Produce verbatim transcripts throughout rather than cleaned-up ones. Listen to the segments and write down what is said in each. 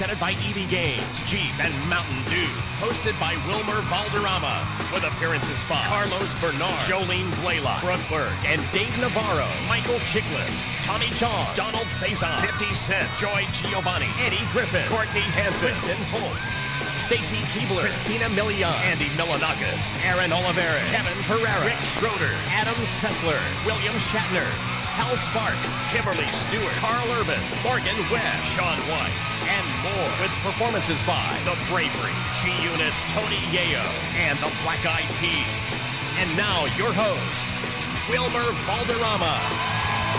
presented by E V Games, Jeep, and Mountain Dew. Hosted by Wilmer Valderrama. With appearances by Carlos Bernard, Jolene Blaylock, Brooke Berg, and Dave Navarro, Michael Chiklis, Tommy Chong, Donald Faison, fifty Cent, Joy Giovanni, Eddie Griffin, Courtney Hansen, Kristen Holt, Stacy Keebler, Christina Milian, Andy Milanakis, Aaron Oliveira, Kevin Pereira, Rick Schroeder, Adam Sessler, William Shatner, Hal Sparks, Kimberly Stewart, Carl Urban, Morgan Webb, Sean White, and more. With performances by The Bravery, G-Unit's Tony Yayo, and the Black Eyed Peas. And now your host, Wilmer Valderrama.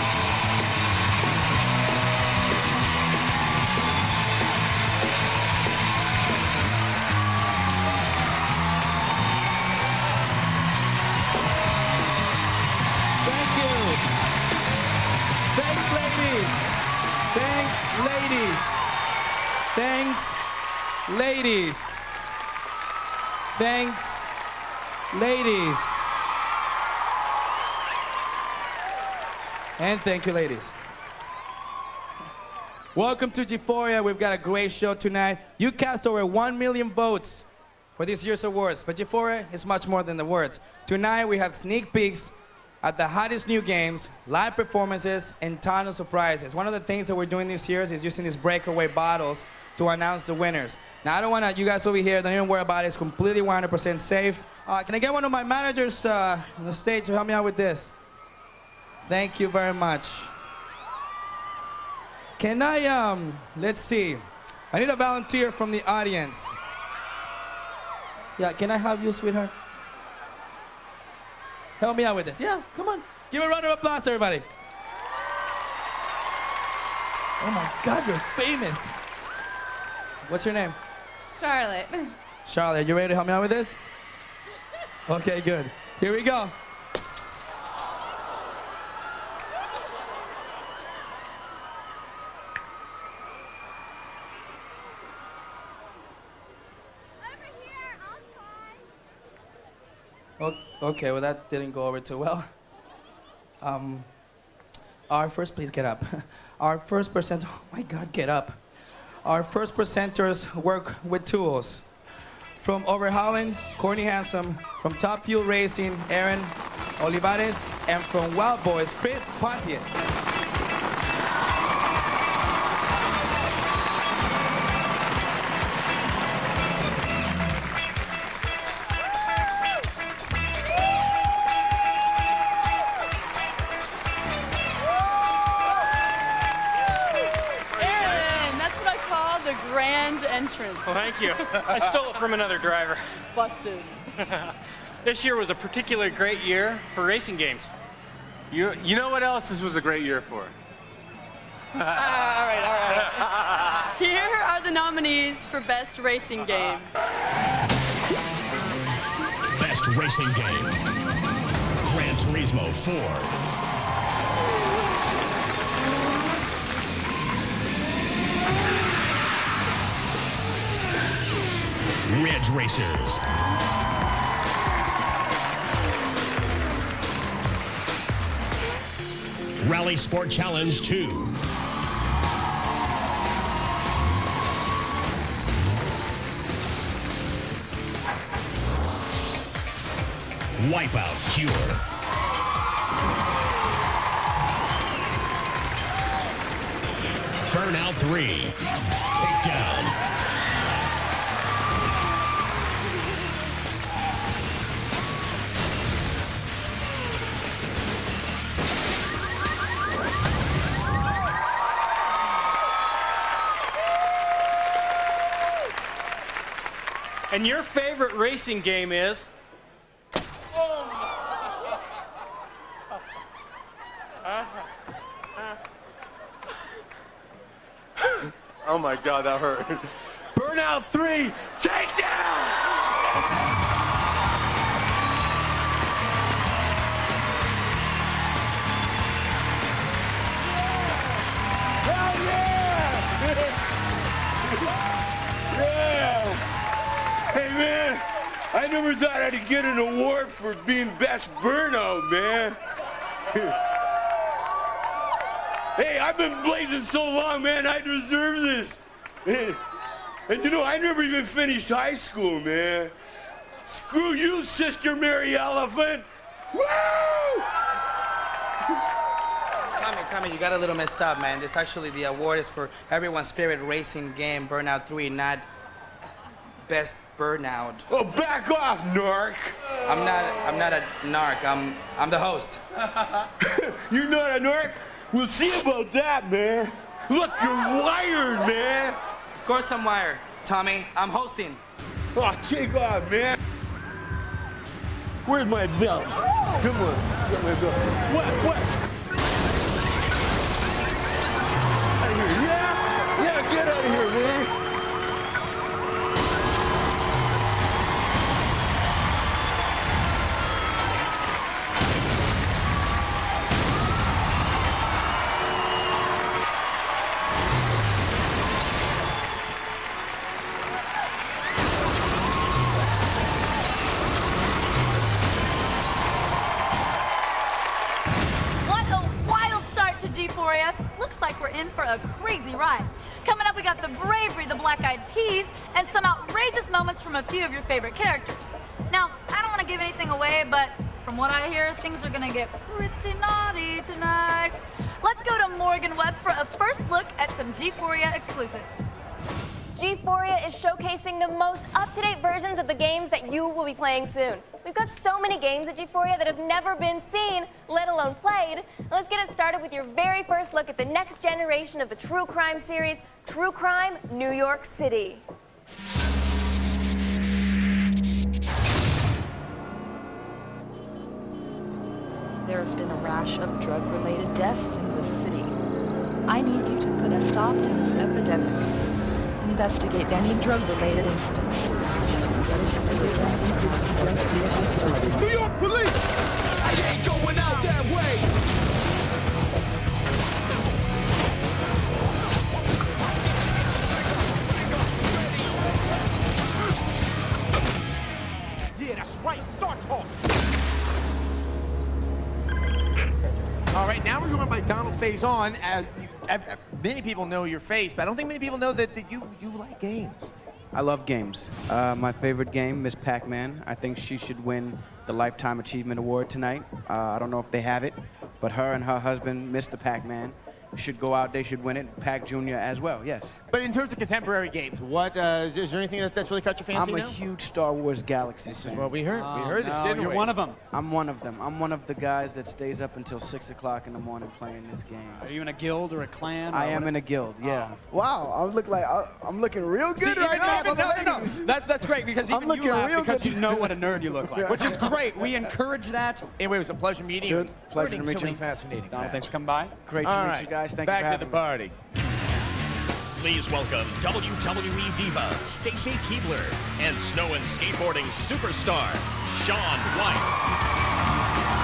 Thanks, ladies. Thanks, ladies. And thank you, ladies. Welcome to G-Phoria. We've got a great show tonight. You cast over one million votes for this year's awards, but G-Phoria is much more than the words. Tonight we have sneak peeks at the hottest new games, live performances, and ton of surprises. One of the things that we're doing this year is using these breakaway bottles to announce the winners. Now, I don't want to, you guys over here, don't even worry about it. It's completely one hundred percent safe. Uh, can I get one of my managers uh, on the stage to help me out with this? Thank you very much. Can I, um, let's see. I need a volunteer from the audience. Yeah, can I have you, sweetheart? Help me out with this. Yeah, come on. Give a round of applause, everybody. Oh my God, you're famous. What's your name? Charlotte. Charlotte, you ready to help me out with this? Okay, good. Here we go. Over here, I'll try. Okay, well that didn't go over too well. Um, our first, please get up. Our first presenter, oh my God, get up. Our first presenters work with tools. From Overhauling, Courtney Handsome. From Top Fuel Racing, Aaron Olivares. And from Wild Boys, Chris Pontius. Entrance. Well, thank you. I stole it from another driver. Busted. This year was a particularly great year for racing games. You, you know what else this was a great year for? uh, all right, all right. Here are the nominees for Best Racing Game. Best Racing Game. Gran Turismo four. Ridge Racers. Rally Sport Challenge two. Wipeout Cure. Burnout three. Takedown. And your favorite racing game is? Oh my God, that hurt. Burnout three, takedown! Hell yeah! Yeah! Hey man, I never thought I'd get an award for being best burnout, man. Hey, I've been blazing so long, man, I deserve this. And you know, I never even finished high school, man. Screw you, Sister Mary Elephant. Woo! Tommy, Tommy, you got a little messed up, man. This actually, the award is for everyone's favorite racing game, Burnout three, not best burnout. Oh, back off, narc. I'm not, I'm not a narc. I'm, I'm the host. You're not a narc? We'll see about that, man. Look, you're wired, man. Of course I'm wired, Tommy. I'm hosting. Oh, take off, man. Where's my belt? Come on, get my belt. What, what? Out of here, yeah? Yeah, get out of here, man. G-Phoria. Looks like we're in for a crazy ride. Coming up, we got the bravery, the black-eyed peas, and some outrageous moments from a few of your favorite characters. Now, I don't want to give anything away, but from what I hear, things are going to get pretty naughty tonight. Let's go to Morgan Webb for a first look at some G-Phoria exclusives. G-Phoria is showcasing the most up-to-date versions of the games that you will be playing soon. We've got so many games at G-Phoria that have never been seen, let alone played. Let's get it started with your very first look at the next generation of the true crime series, True Crime New York City. There's been a rash of drug-related deaths in the city. I need you to put a stop to this epidemic. Investigate any drug-related instance. New York police! I ain't going out that way! Yeah, that's right. Start talking. All right, now we're joined by Donald Faison. Uh, you, uh, uh, many people know your face, but I don't think many people know that, that you, you like games. I love games. Uh, my favorite game, Miss Pac-Man. I think she should win the Lifetime Achievement Award tonight. Uh, I don't know if they have it, but her and her husband, Mister Pac-Man, should go out. They should win it. Pac Junior as well, yes. But in terms of contemporary games, what uh, is, is there anything that, that's really caught your fancy I'm a now? huge Star Wars Galaxy This fan. is what we heard. Oh, we heard this, no, didn't you're we? one of them. I'm one of them. I'm one of the guys that stays up until six o'clock in the morning playing this game. Are you in a guild or a clan? I or am what- in a guild, yeah. Oh. Wow, I look like I, I'm looking real See, good even- right now. even- for the no, no, no. ladies. That's that's great because I'm even looking you laugh real because good. you know what a nerd you look like, which is great. We encourage that. Anyway, it was a pleasure meeting you. Good. Pleasure to Learning meet so many you. fascinating Donald, facts. thanks for coming by. Great to All meet right, you guys. Thank back you for to the having me. party. Please welcome W W E diva Stacy Keibler and snow and skateboarding superstar Shaun White.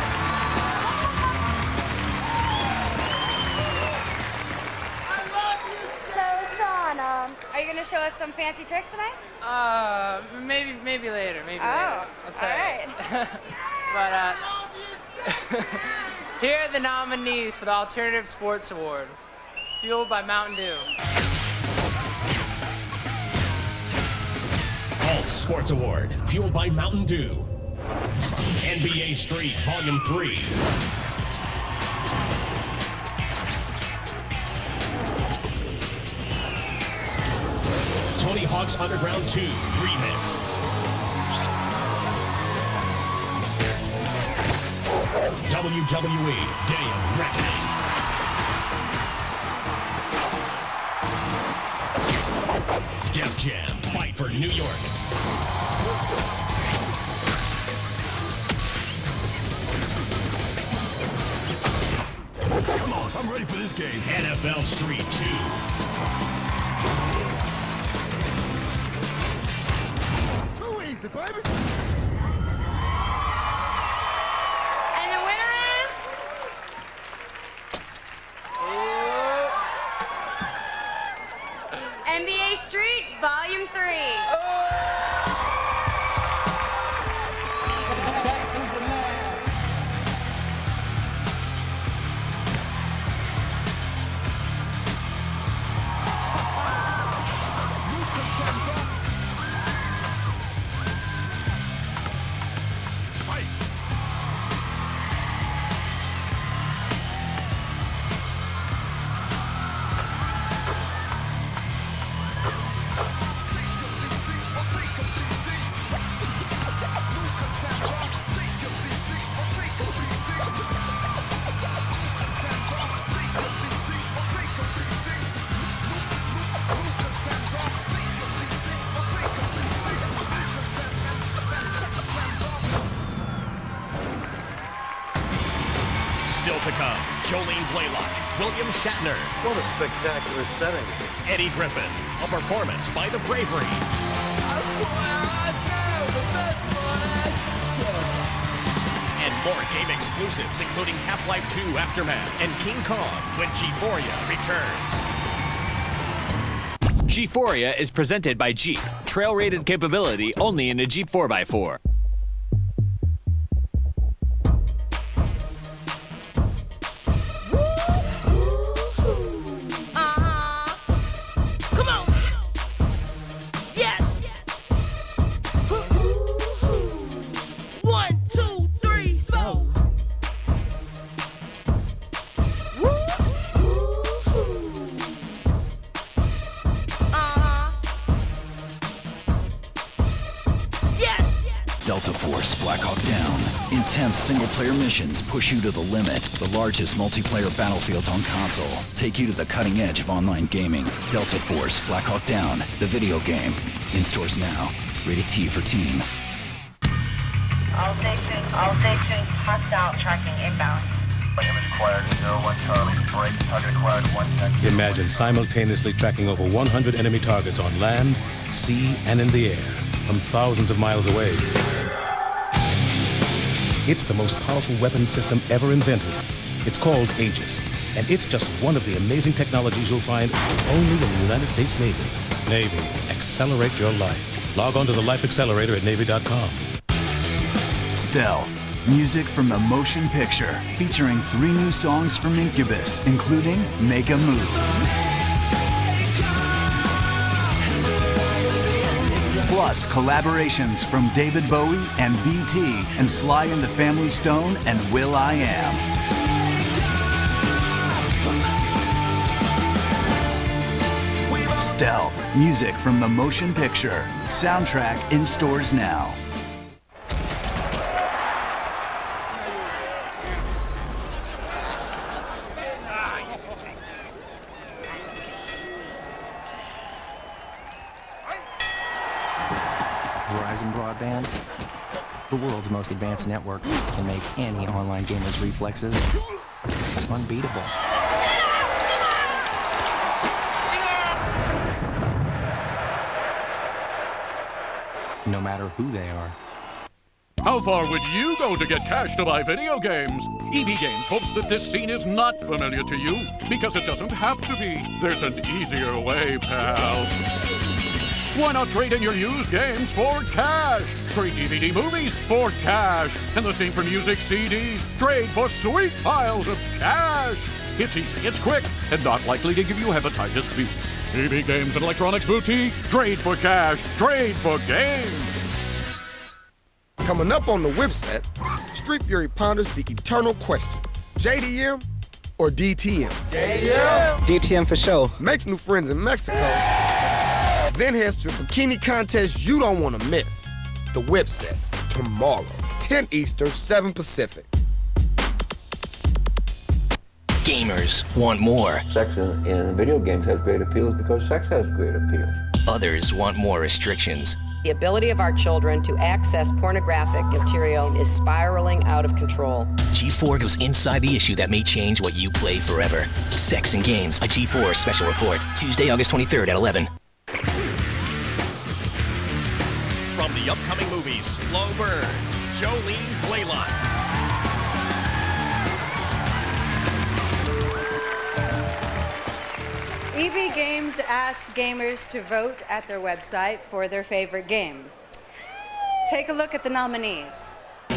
So, Shaun, um, are you going to show us some fancy tricks tonight? Uh, maybe, maybe later, maybe Oh, later. I'll tell all you. right. But, uh, here are the nominees for the Alternative Sports Award, fueled by Mountain Dew. Alt Sports Award, fueled by Mountain Dew. N B A Street, Volume three. Tony Hawk's Underground two Remix. W W E Day of Reckoning. Def Jam, Fight for New York. Come on, I'm ready for this game. N F L Street two. Too easy, baby. And the winner is... N B A Street, Volume three. Still to come, Jolene Blaylock, William Shatner. What a spectacular setting. Eddie Griffin, a performance by The Bravery. I swear I know the best one I saw. And more game exclusives, including Half-Life two Aftermath and King Kong when G-Phoria returns. G-Phoria is presented by Jeep. Trail-rated capability only in a Jeep four by four. Delta Force, Black Hawk Down. Intense single-player missions push you to the limit. The largest multiplayer battlefields on console take you to the cutting edge of online gaming. Delta Force, Black Hawk Down, the video game. In stores now. Rated T for teen. All stations, all stations, hostile tracking inbound. Image acquired, zero one Charlie. Break, target acquired, one ten. Imagine simultaneously tracking over one hundred enemy targets on land, sea, and in the air, from thousands of miles away. It's the most powerful weapon system ever invented. It's called Aegis, and it's just one of the amazing technologies you'll find only in the United States Navy. Navy, accelerate your life. Log on to the Life Accelerator at Navy dot com. Stealth. Music from the motion picture, featuring three new songs from Incubus, including Make a Move. Plus, collaborations from David Bowie and B T and Sly and the Family Stone and Will I Am. Stealth. Music from the motion picture. Soundtrack in stores now. Verizon Broadband, the world's most advanced network, can make any online gamer's reflexes unbeatable. No matter who they are. How far would you go to get cash to buy video games? E B Games hopes that this scene is not familiar to you, because it doesn't have to be. There's an easier way, pal. Why not trade in your used games for cash? Trade D V D movies for cash. And the same for music C Ds. Trade for sweet piles of cash. It's easy, it's quick, and not likely to give you hepatitis B. E B Games and Electronics Boutique. Trade for cash. Trade for games. Coming up on the whip set, Street Fury ponders the eternal question. J D M or D T M? J D M. D T M for sure. Makes new friends in Mexico. Then heads to a bikini contest you don't want to miss. The Whip Set, tomorrow, ten Eastern, seven Pacific. Gamers want more. Sex in, in video games has great appeals because sex has great appeal. Others want more restrictions. The ability of our children to access pornographic material is spiraling out of control. G four goes inside the issue that may change what you play forever. Sex and Games, a G four special report. Tuesday, August twenty-third at eleven. From the upcoming movie Slow Burn, Jolene Blaylock. E B Games asked gamers to vote at their website for their favorite game. Take a look at the nominees.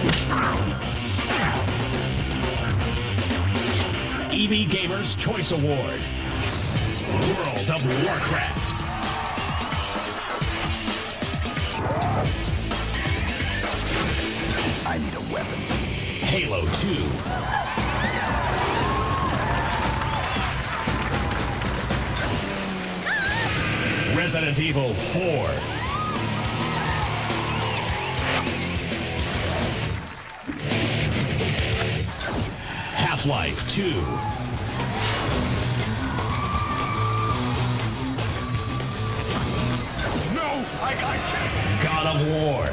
E B Gamers Choice Award. World of Warcraft. I need a weapon. Halo two. Resident Evil four. Half-Life two. No, I, I can't. God of War.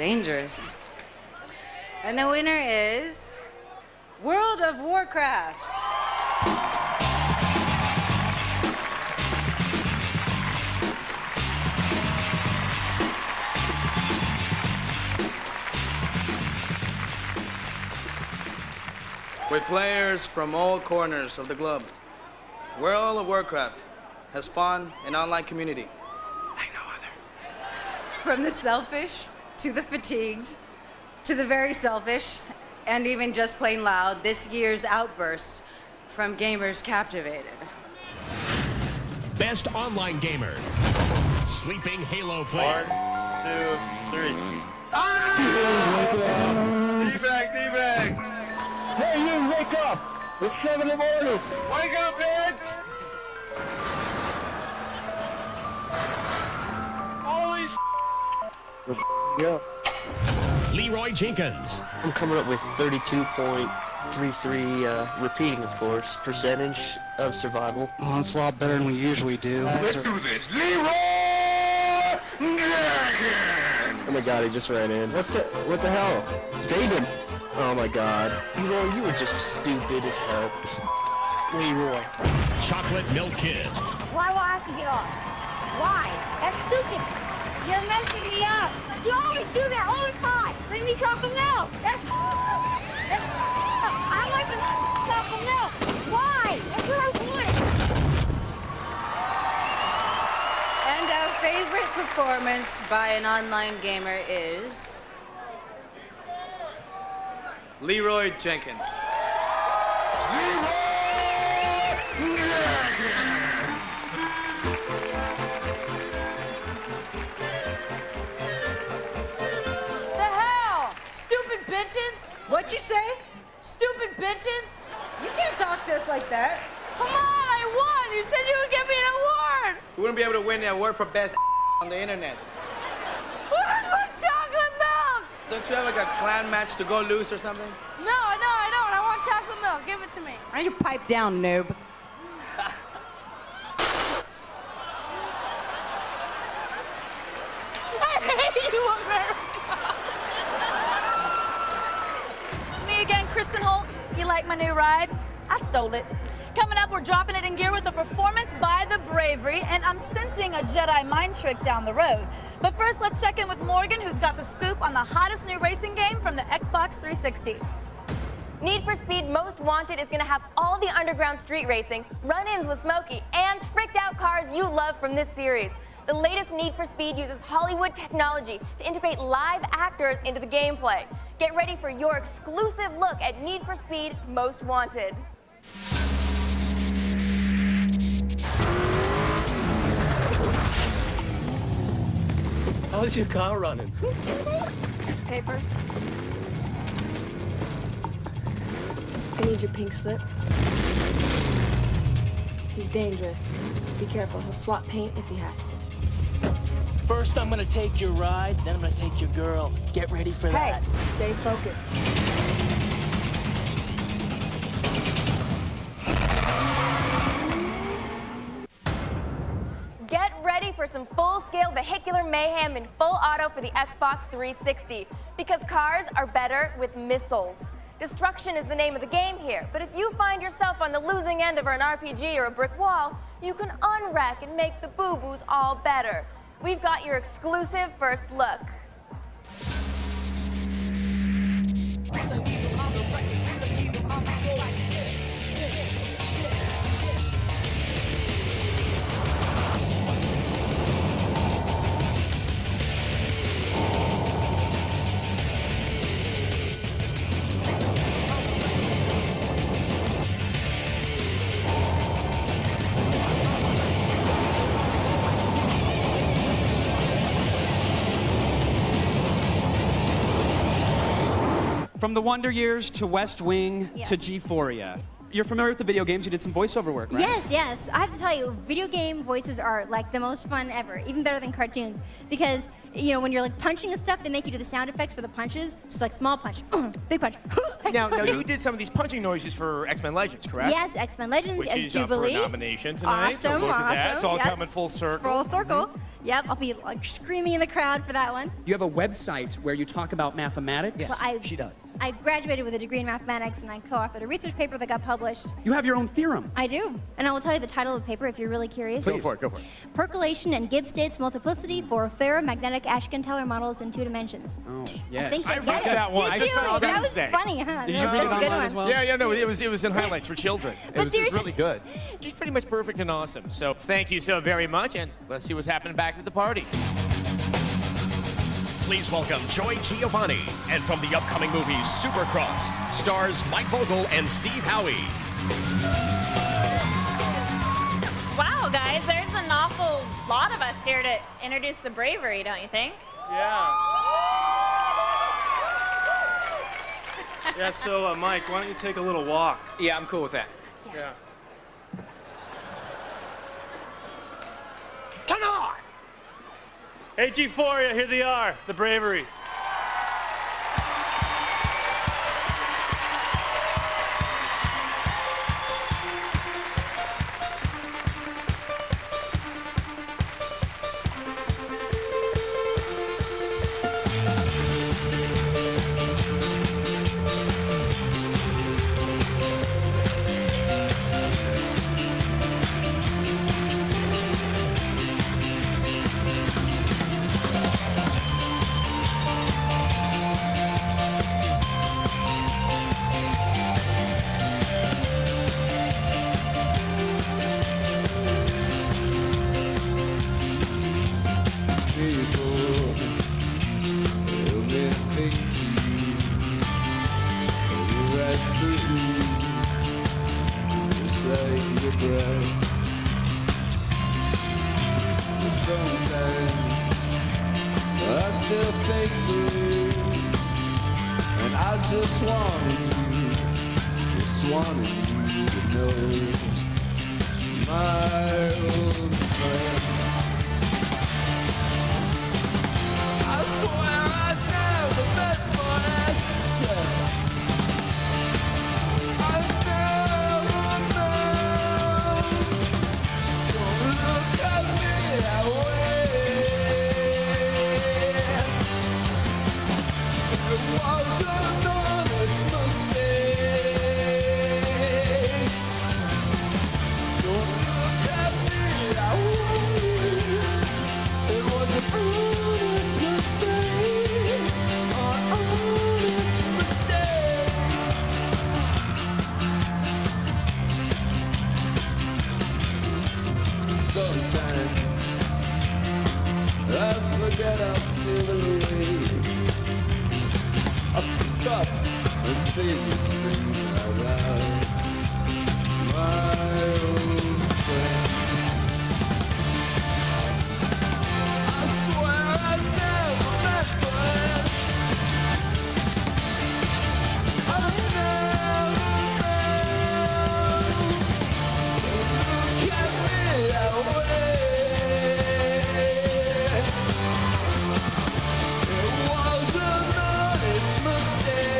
Dangerous. And the winner is World of Warcraft. With players from all corners of the globe, World of Warcraft has spawned an online community like no other. From the selfish to the fatigued to the very selfish and even just plain loud, this year's outbursts from gamers captivated. Best online gamer. Sleeping Halo player. One, two, three. D-bag, D-bag. Hey, you wake up. It's seven in the morning. Wake up, man. Holy Yeah. Leroy Jenkins. I'm coming up with thirty-two point three three, uh, repeating, of course, percentage of survival. Oh, it's a lot better than we usually do. Let's do this. Leroy Jenkins. Oh my god, he just ran in. What's the, what the hell? Zayden! Oh my god. Leroy, you were just stupid as hell. Leroy. Chocolate Milk Kid. Why do I have to get off? Why? That's stupid. You're messing me up. You always do that all the time. Bring me chocolate milk. That's... that's I like the chocolate milk. Why? That's what I want. And our favorite performance by an online gamer is... Leroy Jenkins. The hell? Stupid bitches? What'd you say? Stupid bitches? You can't talk to us like that. Come on, I won! You said you would give me an award! You wouldn't be able to win the award for best on the internet. Where's my chocolate milk? Don't you have like a clan match to go loose or something? No, no, I don't. I want chocolate milk. Give it to me. I need to pipe down, noob. I hate you, America. It's me again, Kristen Holt. You like my new ride? I stole it. Coming up, we're dropping it in gear with a performance by the Bravery, and I'm sensing a Jedi mind trick down the road. But first, let's check in with Morgan, who's got the scoop on the hottest new racing game from the Xbox three sixty. Need for Speed Most Wanted is going to have all the underground street racing, run-ins with Smokey, and tricked-out cars you love from this series. The latest Need for Speed uses Hollywood technology to integrate live actors into the gameplay. Get ready for your exclusive look at Need for Speed Most Wanted. How's your car running? Papers. I need your pink slip. He's dangerous. Be careful. He'll swap paint if he has to. First, I'm gonna take your ride, then I'm gonna take your girl. Get ready for Hey, that. stay focused. Get ready for some full-scale vehicular mayhem in full auto for the Xbox three sixty, because cars are better with missiles. Destruction is the name of the game here, but if you find yourself on the losing end of an R P G or a brick wall, you can unrack and make the boo-boos all better. We've got your exclusive first look. From the Wonder Years to West Wing Yes. to G-Phoria. You're familiar with the video games. You did some voiceover work, right? Yes, yes. I have to tell you, video game voices are like the most fun ever, even better than cartoons. Because, you know, when you're like punching and stuff, they make you do the sound effects for the punches. Just like small punch, big punch. Now, now you did some of these punching noises for X-Men Legends, correct? Yes, X-Men Legends Which as is Jubilee. up for a nomination tonight. Awesome, so look awesome. at that. It's all yes. coming full circle. Full circle. Mhm. Yep, I'll be like screaming in the crowd for that one. You have a website where you talk about mathematics? Yes, I, she does. I graduated with a degree in mathematics, and I co-authored a research paper that got published. You have your own theorem. I do, and I will tell you the title of the paper if you're really curious. Go for it, go for it. Percolation and Gibbs states multiplicity for ferromagnetic Ashkenteller models in two dimensions. Oh, yes. I think I I read get it. that one. Did I you? just on That was Wednesday. funny, huh? Did you That's read it a good online one. as well? Yeah, yeah, no, it was it was in highlights for children. It But was, it was seriously- really good. She's pretty much perfect and awesome. So thank you so very much, and let's see what's happening back at the party. Please welcome Joy Giovanni, and from the upcoming movie Supercross, stars Mike Vogel and Steve Howie. Wow, guys, there's an awful lot of us here to introduce the bravery, don't you think? Yeah. Yeah, so uh, Mike, why don't you take a little walk? Yeah, I'm cool with that. Yeah. Come on! Hey, G-Phoria, here they are, the bravery. Just wanted you, just wanted you to know, my old friend. I swear I never meant for us. I never meant. Don't look at me that way. It wasn't sometimes I forget I'm still awake. I pick up and say these things out loud. My old friend, I swear I never meant for rest. I never meant. Look at me that way. It was an honest mistake.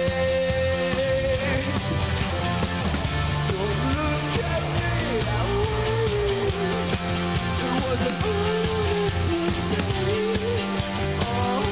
Don't look at me that way. It was an honest mistake. Oh.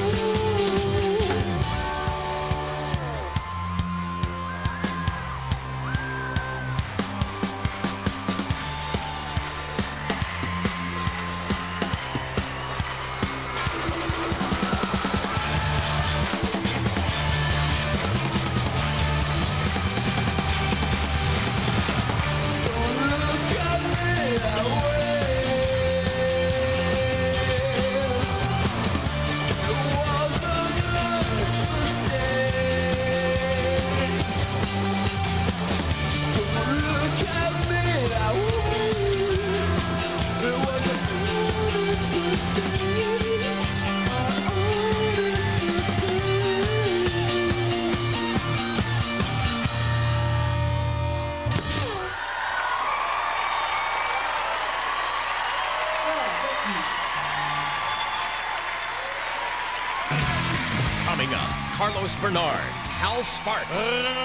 Coming up, Carlos Bernard, Hal Sparks.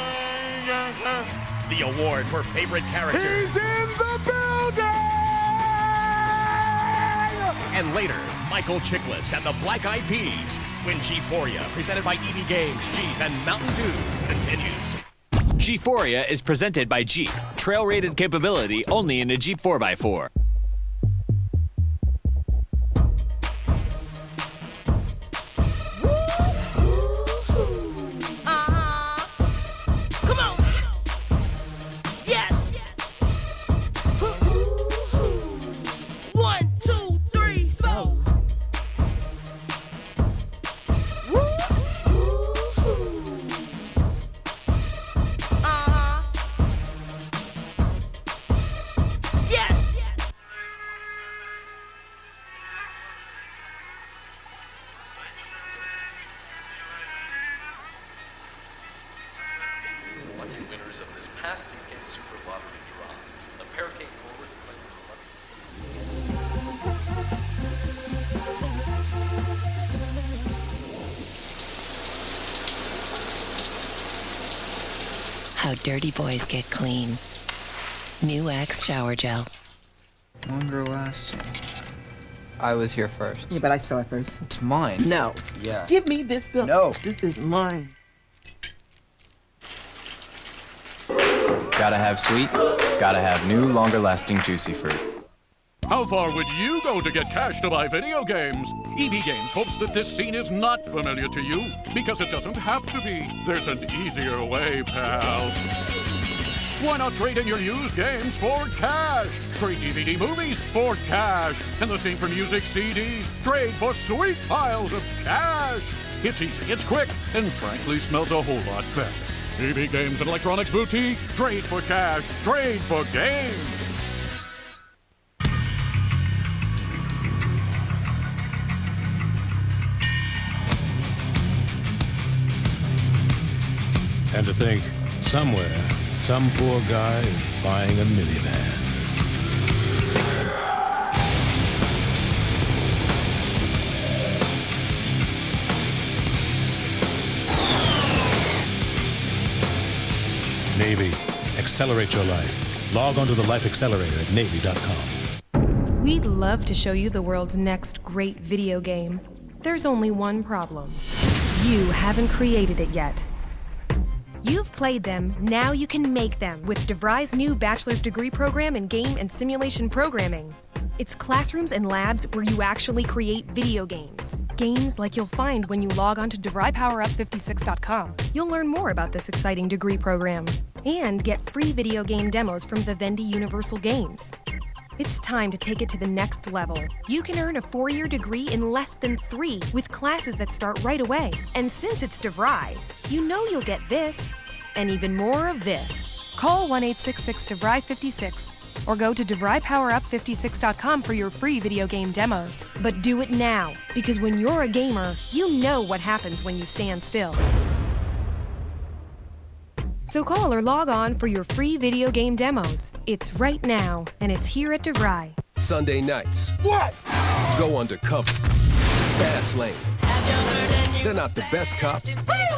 The award for favorite character. He's in the building! And later, Michael Chiklis and the Black Eyed Peas when G-Phoria, presented by E B Games, Jeep, and Mountain Dew, continues. G-Phoria is presented by Jeep. Trail-rated capability only in a Jeep four by four. Winners of this past weekend's Super Lottery draw. The pair came forward and played for How dirty boys get clean. New Axe Shower Gel. Wonderlust. I was here first. Yeah, but I saw it first. It's mine. No. Yeah. Give me this gun. No. This is mine. Gotta have sweet, gotta have new, longer-lasting juicy fruit. How far would you go to get cash to buy video games? E B Games hopes that this scene is not familiar to you, because it doesn't have to be. There's an easier way, pal. Why not trade in your used games for cash? Trade D V D movies for cash. And the same for music C Ds. Trade for sweet piles of cash. It's easy, it's quick, and frankly smells a whole lot better. E B Games and Electronics Boutique. Trade for cash. Trade for games. And to think, somewhere, some poor guy is buying a minivan. Navy, accelerate your life. Log on to the Life Accelerator at Navy dot com. We'd love to show you the world's next great video game. There's only one problem. You haven't created it yet. You've played them, now you can make them with DeVry's new bachelor's degree program in game and simulation programming. It's classrooms and labs where you actually create video games. Games like you'll find when you log on to DeVry Power Up fifty-six dot com. You'll learn more about this exciting degree program and get free video game demos from Vivendi Universal Games. It's time to take it to the next level. You can earn a four-year degree in less than three with classes that start right away. And since it's DeVry, you know you'll get this and even more of this. Call one eight six six DeVry fifty-six or go to DeVry Power Up fifty-six dot com for your free video game demos. But do it now, because when you're a gamer, you know what happens when you stand still. So call or log on for your free video game demos. It's right now, and it's here at DeVry. Sunday nights. What? Go undercover. Fast lane. They're not the best cops.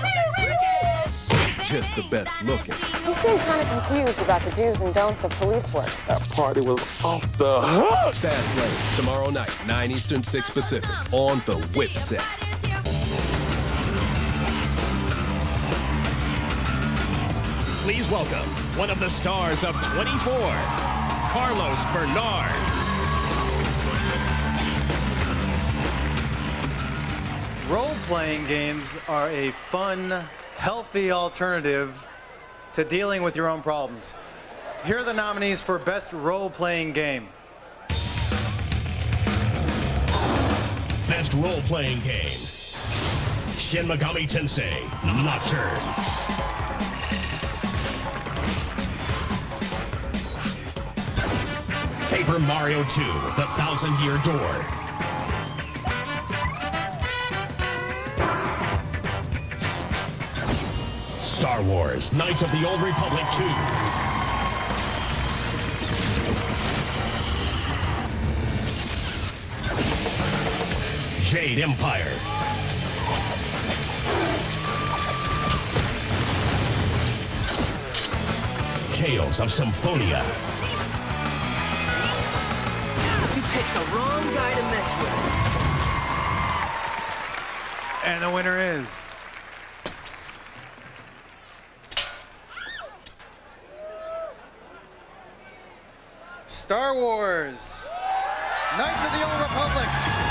Just the best looking. You seem kind of confused about the do's and don'ts of police work. That party was off the hook. Fast lane, tomorrow night, nine Eastern, six Pacific, on the Whip set. Please welcome one of the stars of twenty-four, Carlos Bernard. Role-playing games are a fun, healthy alternative to dealing with your own problems. Here are the nominees for Best Role-Playing Game. Best Role-Playing Game. Shin Megami Tensei Nocturne. Paper Mario two, The Thousand Year Door. Star Wars, Knights of the Old Republic two. Jade Empire. Tales of Symphonia. the wrong guy to mess with. And the winner is... Star Wars, Knights of the Old Republic.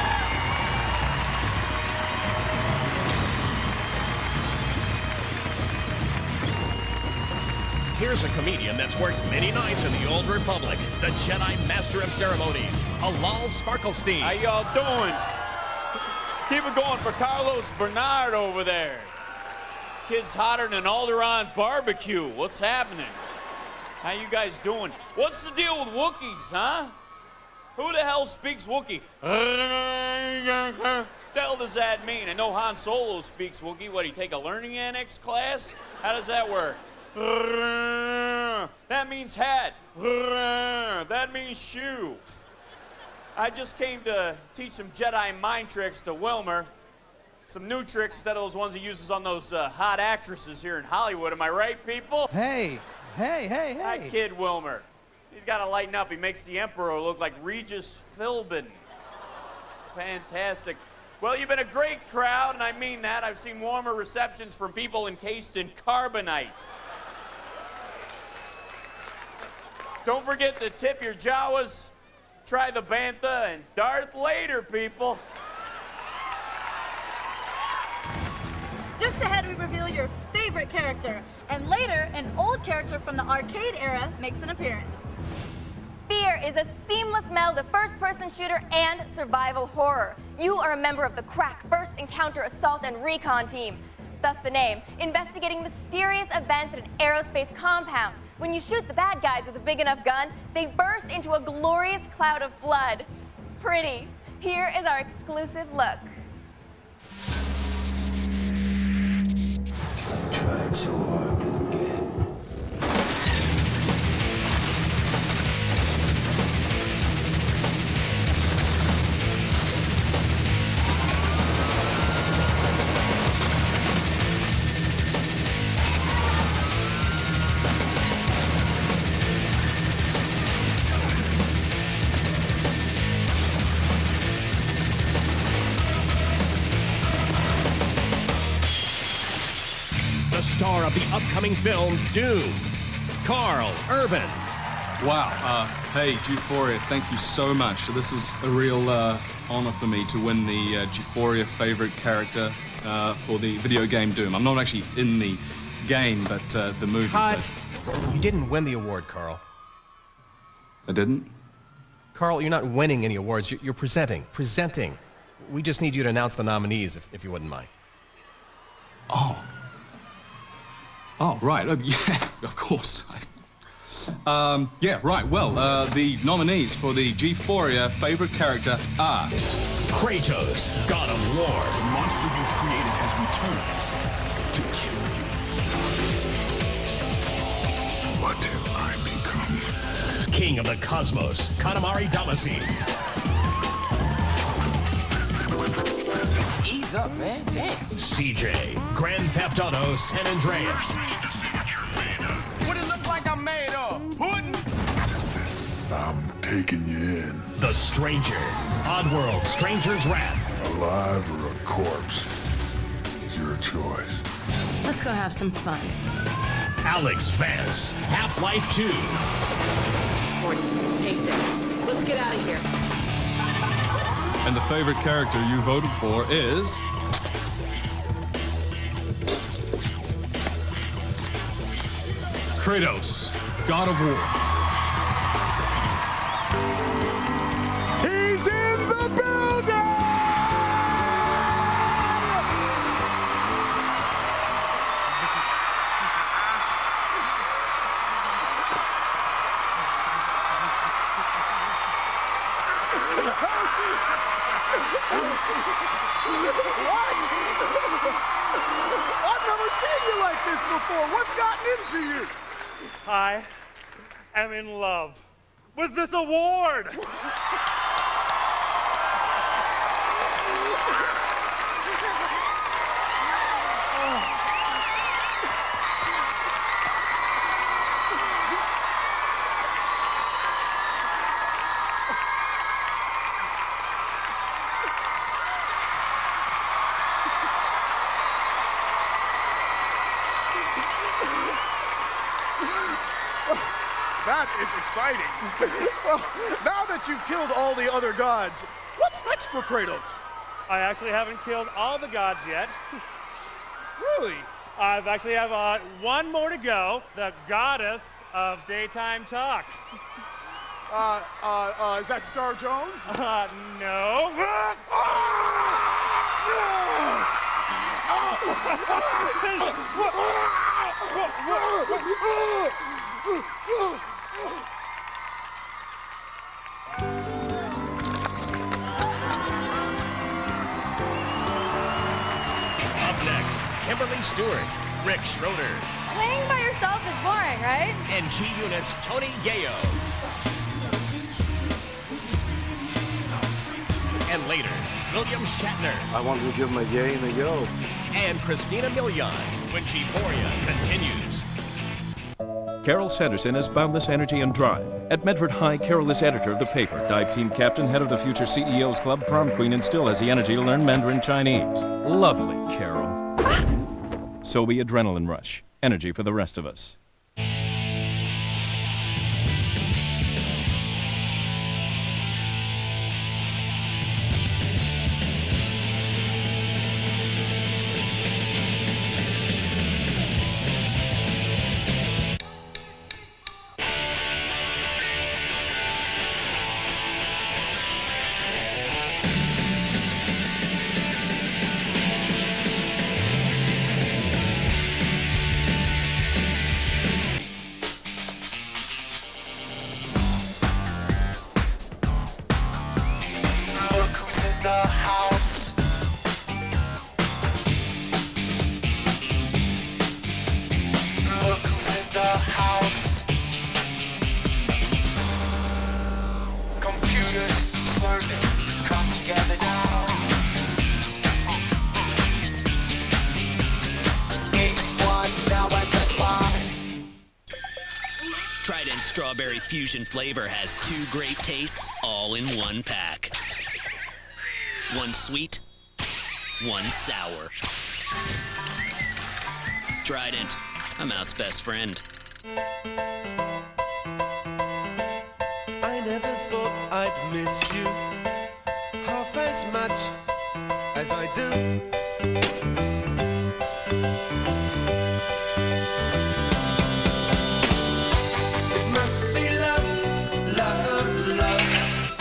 Here's a comedian that's worked many nights in the Old Republic, the Jedi Master of Ceremonies, Halal Sparklestein. How y'all doing? Keep it going for Carlos Bernard over there. Kid's hotter than Alderaan barbecue. What's happening? How you guys doing? What's the deal with Wookiees, huh? Who the hell speaks Wookiee? What the hell does that mean? I know Han Solo speaks Wookiee. What, he take a learning annex class? How does that work? That means hat. That means shoe. I just came to teach some Jedi mind tricks to Wilmer. Some new tricks instead of those ones he uses on those uh, hot actresses here in Hollywood. Am I right, people? Hey, hey, hey, hey. That kid, Wilmer. He's got to lighten up. He makes the Emperor look like Regis Philbin. Fantastic. Well, you've been a great crowd, and I mean that. I've seen warmer receptions from people encased in carbonite. Don't forget to tip your Jawas, try the Bantha, and Darth later, people. Just ahead, we reveal your favorite character. And later, an old character from the arcade era makes an appearance. Fear is a seamless meld of first-person shooter and survival horror. You are a member of the crack First Encounter Assault and Recon team. Thus the name, investigating mysterious events at an aerospace compound. When you shoot the bad guys with a big enough gun, they burst into a glorious cloud of blood. It's pretty. Here is our exclusive look. I've tried so hard to forget. The star of the upcoming film, Doom, Carl Urban. Wow. Uh, hey, G-Phoria, thank you so much. This is a real uh, honor for me to win the uh, G-Phoria favorite character uh, for the video game Doom. I'm not actually in the game, but uh, the movie. Cut. But... You didn't win the award, Carl. I didn't? Carl, you're not winning any awards. You're, you're presenting. Presenting. We just need you to announce the nominees, if, if you wouldn't mind. Oh. Oh, right. Oh, yeah, of course. Um, yeah, right. Well, uh, the nominees for the G-Phoria favorite character are... Kratos, God of War. The monster you've created has returned to kill you. What have I become? King of the Cosmos, Katamari Damacy. Ease up, man. Damn. C J, Grand Theft Auto San Andreas. What it look like I'm made of? Pudding? I'm taking you in. The Stranger, Oddworld, Stranger's Wrath. Alive or a corpse is your choice. Let's go have some fun. Alex Vance, Half-Life two. Take this. Let's get out of here. And the favorite character you voted for is... Kratos, God of War. He's in the building! What? I've never seen you like this before. What's gotten into you? I am in love with this award. That is exciting. Well, now that you've killed all the other gods, what's next for Kratos? I actually haven't killed all the gods yet. Really? I've actually have uh, one more to go, the goddess of daytime talk. Uh, uh, uh, is that Star Jones? Uh, no. Up next, Kimberly Stewart, Rick Schroeder, Playing by yourself is boring, right? and G-Unit's Tony Yayo. And later, William Shatner I wanted to give him a yay and a yo. and Christina Milian when G-Phoria continues. Carol Sanderson as Boundless Energy and Drive. At Medford High, Carol is editor of the paper, dive team captain, head of the Future C E Os Club, prom queen, and still has the energy to learn Mandarin Chinese. Lovely, Carol. So be Adrenaline Rush. Energy for the rest of us. Look who's in the house. Look who's in the house. Computers, service, come together now. Geek Squad now at Best Buy. Trident Strawberry Fusion flavor has two great tastes all in one pack. One sweet, one sour. Trident, a mouth's best friend. I never thought I'd miss you half as much as I do. It must be love, love, love.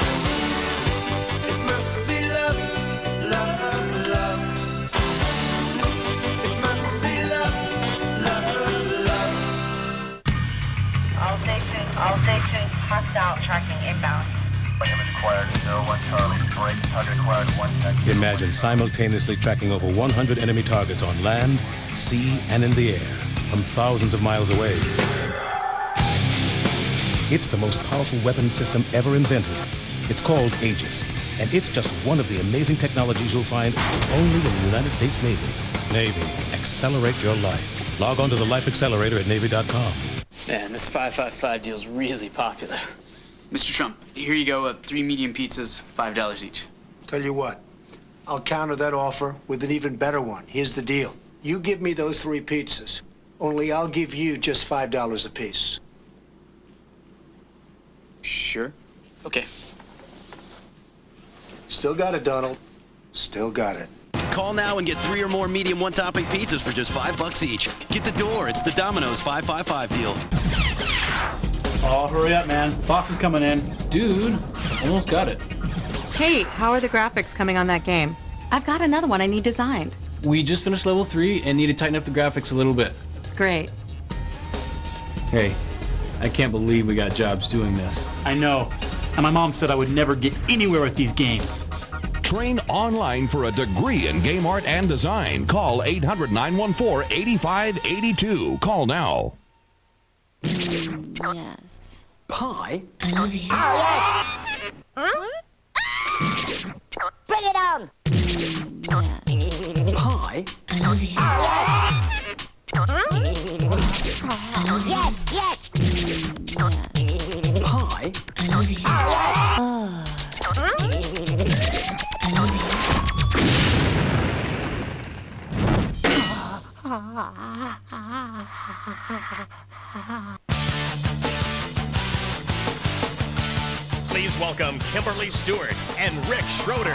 It must be love, love, love. It must be love, love, love. All stations, all stations, hostile tracking inbound. Acquired zero one Charlie, break target acquired one second. Imagine simultaneously tracking over one hundred enemy targets on land, sea, and in the air from thousands of miles away. It's the most powerful weapon system ever invented. It's called Aegis, and it's just one of the amazing technologies you'll find only in the United States Navy. Navy, accelerate your life. Log on to the Life Accelerator at Navy dot com. Man, this five five five deal's really popular. Mister Trump, here you go, uh, three medium pizzas, five dollars each. Tell you what, I'll counter that offer with an even better one. Here's the deal. You give me those three pizzas, only I'll give you just five dollars apiece. Sure. Okay. Still got it, Donald. Still got it. Call now and get three or more medium one-topping pizzas for just five bucks each. Get the door. It's the Domino's five five five deal. Oh, hurry up, man. Box is coming in. Dude, almost got it. Hey, how are the graphics coming on that game? I've got another one I need designed. We just finished level three and need to tighten up the graphics a little bit. Great. Hey, I can't believe we got jobs doing this. I know. And my mom said I would never get anywhere with these games. Train online for a degree in game art and design. Call eight hundred, nine one four, eight five eight two. Call now. Yes. Pie? I love you. Oh, yes. Huh? Bring it on. Yes. Pie? I love you. Oh, yes. Huh? I love you. Yes, yes. Yes. Pie? I love you. Oh, yes. Oh. Huh? I love you. Ah, ah, ah, ah, ah. Please welcome Kimberly Stewart and Rick Schroeder.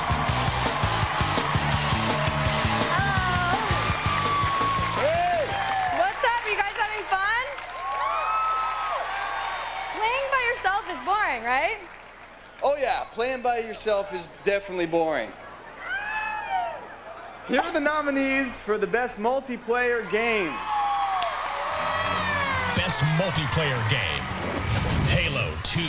Hey! What's up? You guys having fun? Playing by yourself is boring, right? Oh yeah, playing by yourself is definitely boring. Here are the nominees for the best multiplayer game. Best multiplayer game, Halo two.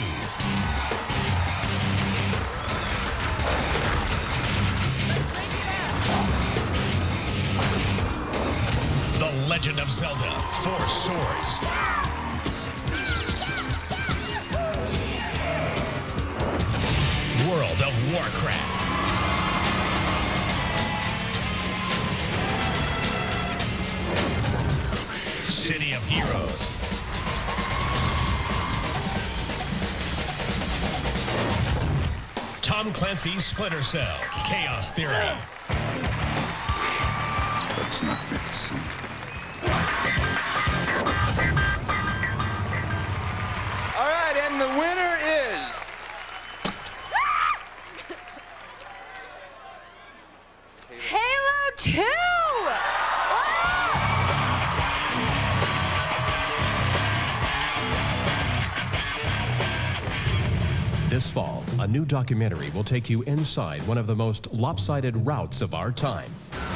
The Legend of Zelda, Four Swords. World of Warcraft. City of Heroes. Tom Clancy's Splinter Cell, Chaos Theory. Let's not make a scene. All right, and the winner is... Halo two! This fall, a new documentary will take you inside one of the most lopsided routes of our time.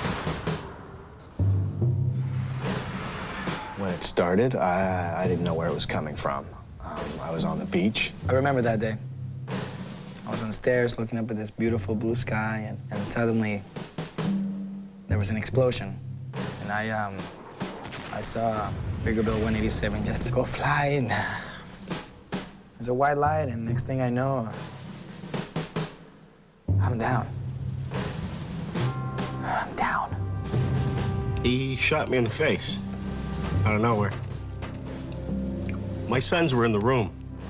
When it started, I, I didn't know where it was coming from. Um, I was on the beach. I remember that day. I was on the stairs looking up at this beautiful blue sky, and, and suddenly there was an explosion. And I, um, I saw Bigger Bill one eighty-seven just go flying. There's a white light, and next thing I know, I'm down. I'm down. He shot me in the face, out of nowhere. My sons were in the room.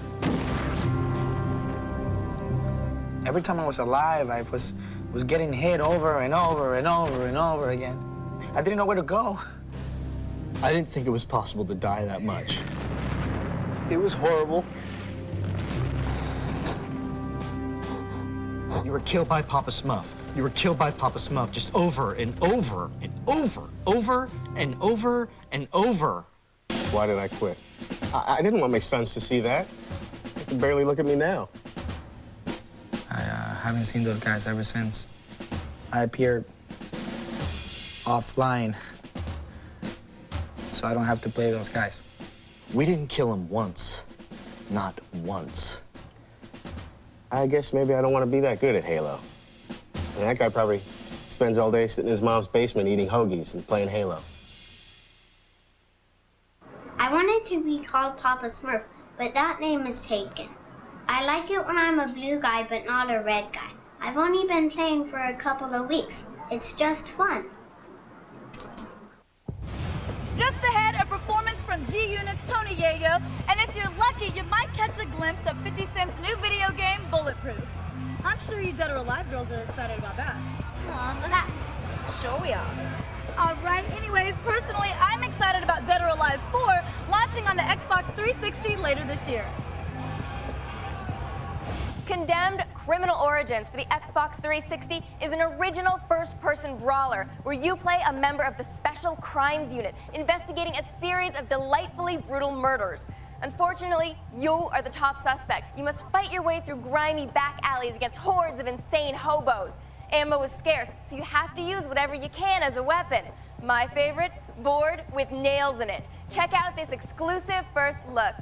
Every time I was alive, I was, was getting hit over and over and over and over again. I didn't know where to go. I didn't think it was possible to die that much. It was horrible. You were killed by Papa Smurf. You were killed by Papa Smurf just over and over and over, over and over and over. Why did I quit? I, I didn't want my sons to see that. They can barely look at me now. I uh, haven't seen those guys ever since. I appeared offline, so I don't have to play those guys. We didn't kill him once. Not once. I guess maybe I don't want to be that good at Halo. I mean, that guy probably spends all day sitting in his mom's basement eating hoagies and playing Halo. I wanted to be called Papa Smurf, but that name is taken. I like it when I'm a blue guy, but not a red guy. I've only been playing for a couple of weeks. It's just fun. Just ahead, a performance from G-Unit's Tony Yayo, and if you're lucky, you might catch a glimpse of fifty Cent's new video game, Bulletproof. I'm sure you Dead or Alive girls are excited about that. Aw, look at Sure we are. All right, anyways, personally, I'm excited about Dead or Alive four launching on the Xbox three sixty later this year. Condemned Criminal Origins for the Xbox three sixty is an original first-person brawler where you play a member of the Special Crimes Unit investigating a series of delightfully brutal murders. Unfortunately, you are the top suspect. You must fight your way through grimy back alleys against hordes of insane hobos. Ammo is scarce, so you have to use whatever you can as a weapon. My favorite, board with nails in it. Check out this exclusive first look.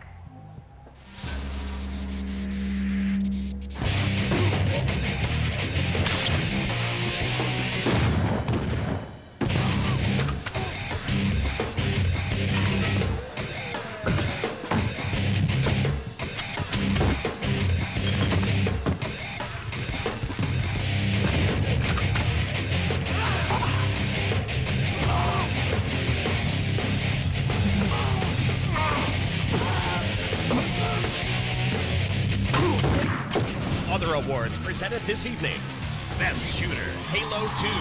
Other awards presented this evening. Best Shooter, Halo two.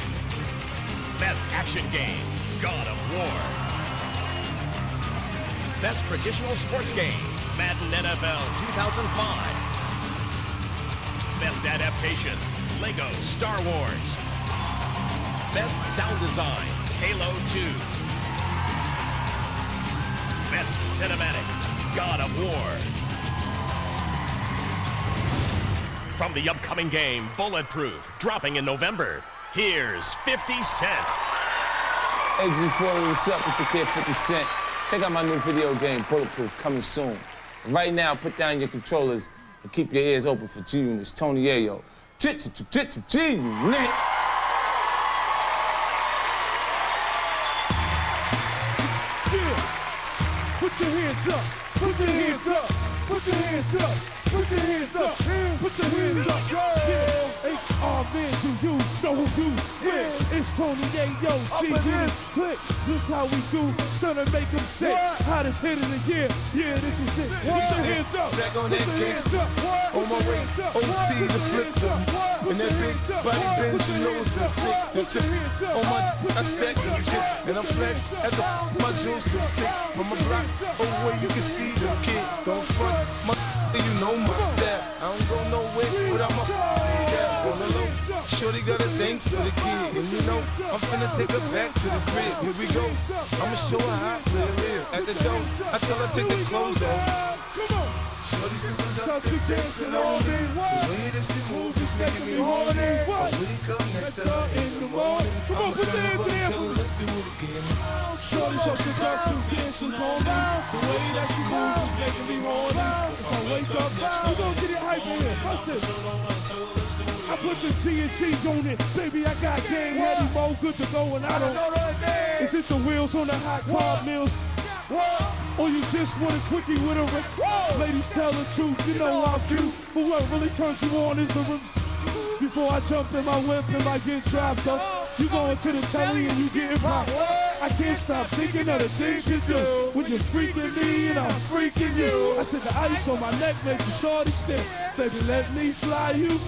Best Action Game, God of War. Best Traditional Sports Game, Madden N F L two thousand five. Best Adaptation, Lego Star Wars. Best Sound Design, Halo two. Best Cinematic, God of War. From the upcoming game, Bulletproof, dropping in November, here's fifty cent. Hey, G-Phoria, what's up? It's the kid fifty cent. Check out my new video game, Bulletproof, coming soon. And right now, put down your controllers and keep your ears open for G-Unit's Tony Yayo. G-Unit! Put your hands up, put your hands up, put your hands up, put your hands up, put your hands up, yeah. H R man, do you know who you with? It's Tony Yayo, G-Unit, click, this how we do, stun and make them sick. Hottest hit of the year, yeah, this is it. Put your hands up, back on that gangsta, on my way, O T to flip them. And that big body bend, you know it's a six. On my, I stack the chips, and I'm flesh as a, my juice is sick. From a block away, you can see the kid. Don't front my, you know my style. I don't go nowhere without my yeah, on the low. Shorty got a thing for the kid, and you know I'm finna take her back to the crib. Here we go. I'ma show her how I play live. At the door, I tell her take the clothes off. Shorty says I'm dancing, dancing on me. It's the way that she moves is making me horny. I wake up next to her in the morning. I'ma turn her up and tell her let's do it again. Shorty so seductive, dancing on me. The way that she moves is making me horny. If I wake up next to her, we gon' get it hype in here. Watch this. I put the G and G on it. Baby, I got game ready, mo, good to go, and I don't. Is it the wheels on the hot car mills? Or you just want a quickie with a ring? Ladies, tell the truth, you know I'm cute. But what really turns you on is the rims. Before I jump in my whip and I get dropped up, you going to the telly and you getting popped. I can't stop thinking of the things you do. When you're freaking me and I'm freaking you. I said the ice on my neck make the shorty stick. Baby, let me fly you.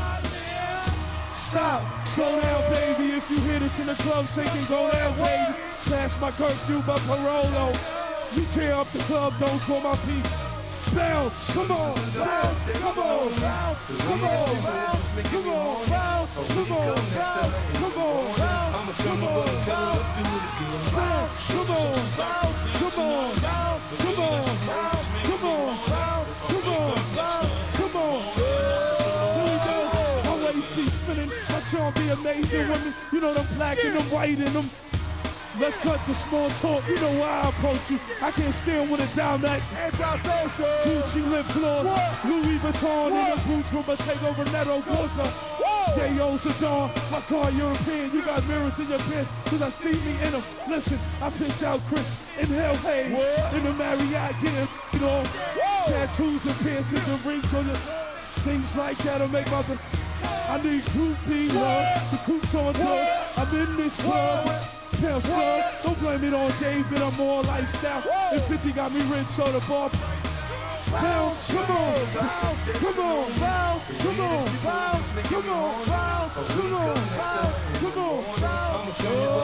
Stop, slow down, baby. If you hear this in the club, take and go down, baby. Pass my curfew, but parole, though. You tear up the club, don't call my peak. Bounce, come on, bounce, come on, bounce, come on, bounce, come on, bounce, come on, bounce, come on, bounce. I'ma turn the button, tell her let's do it again. Bounce, come on, bounce, come on, bounce, come on, bounce, come on, bounce, come on, bounce, come on. Here we go. My waist be spinning, my charm be amazing. Women, you know them black and them white and them. Let's cut the small talk, you know why I approach you. I can't stand with a down that Gucci lip gloss, Louis Vuitton, and the boots from a takeover Netto Corsa. J-O's a dawn, my car European, you got mirrors in your pants, cause I see me in them. Listen, I piss out Chris, inhale haze, in the Marriott getting, you know, tattoos and piercings and rings on your, things like that'll make my, I need groupie love, the coops on dope, I'm in this club. Hell, slug, don't blame it on David, I'm more lifestyle. And fifty got me rich, so the bar. Bounce, come on, bounce, come on, bounce, come on, bounce, come on, bounce, come on, bounce, come on, bounce.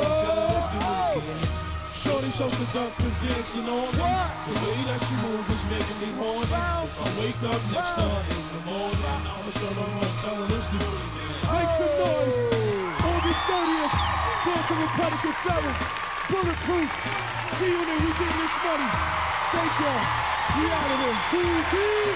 Shorty so seductive, dancing on me. The way that she moves is making me horny. If I wake up next to her in the morning, I'ma turn around and tell her let's do it again. Make some noise. August thirtieth. Born to Republican felon, Bulletproof, G-Unit, we getting this money. Thank y'all. We out of here. Boo-hoo.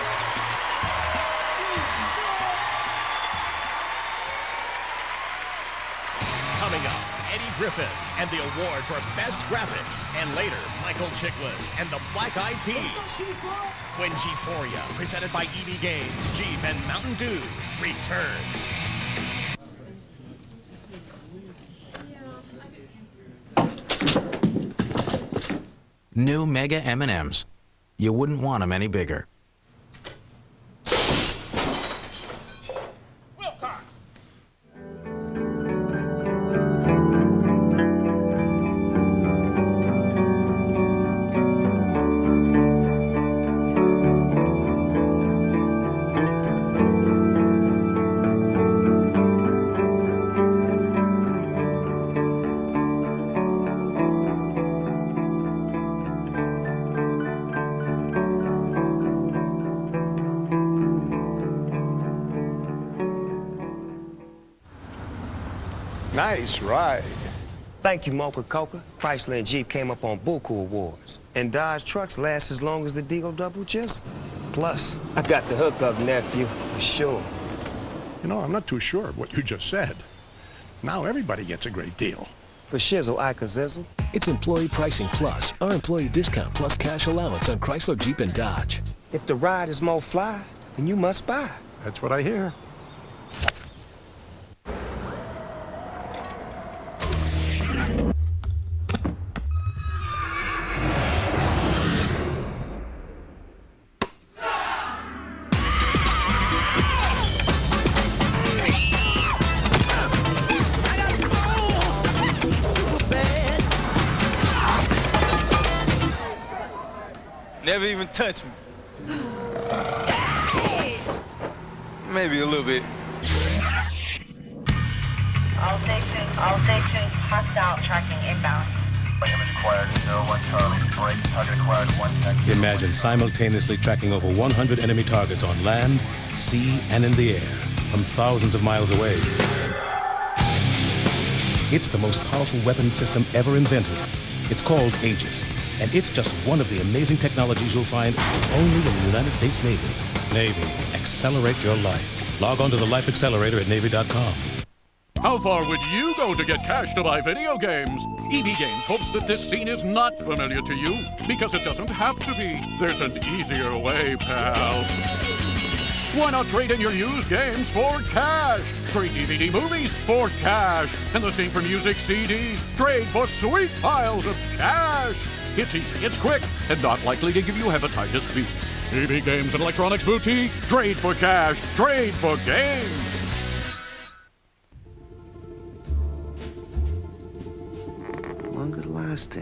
Coming up, Eddie Griffin and the award for Best Graphics. And later, Michael Chiklis and the Black Eyed Peas. When G-Phoria, presented by E B Games, Jeep, and Mountain Dew, returns. New Mega M and M's. You wouldn't want them any bigger. Nice ride. Thank you, Mocha Coca. Chrysler and Jeep came up on Buku Awards. And Dodge trucks last as long as the Deagle Double Chisel. Plus, I got the hookup, nephew, for sure. You know, I'm not too sure of what you just said. Now everybody gets a great deal. For shizzle, I can zizzle. It's Employee Pricing Plus, our employee discount plus cash allowance on Chrysler, Jeep, and Dodge. If the ride is more fly, then you must buy. That's what I hear. Never even touched me. Maybe a little bit. All stations, all stations, hostile tracking inbound. Acquired zero one Charlie, break, target acquired one second. Imagine simultaneously tracking over one hundred enemy targets on land, sea, and in the air from thousands of miles away. It's the most powerful weapon system ever invented. It's called Aegis, and it's just one of the amazing technologies you'll find only in the United States Navy. Navy, accelerate your life. Log on to the Life Accelerator at Navy dot com. How far would you go to get cash to buy video games? E B Games hopes that this scene is not familiar to you, because it doesn't have to be. There's an easier way, pal. Why not trade in your used games for cash? Trade D V D movies for cash. And the same for music C Ds. Trade for sweet piles of cash. It's easy, it's quick, and not likely to give you hepatitis B. E B Games and Electronics Boutique. Trade for cash. Trade for games. Longer lasting.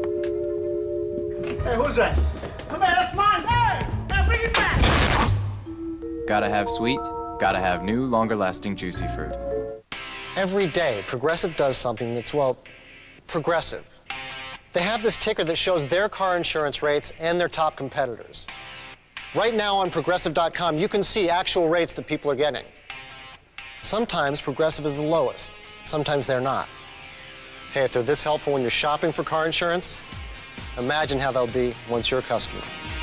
Hey, who's that? Come here, that's mine. Hey, now bring it back. Gotta have sweet, gotta have new, longer-lasting juicy fruit. Every day, Progressive does something that's, well, progressive. They have this ticker that shows their car insurance rates and their top competitors. Right now on Progressive dot com, you can see actual rates that people are getting. Sometimes Progressive is the lowest, sometimes they're not. Hey, if they're this helpful when you're shopping for car insurance, imagine how they'll be once you're a customer.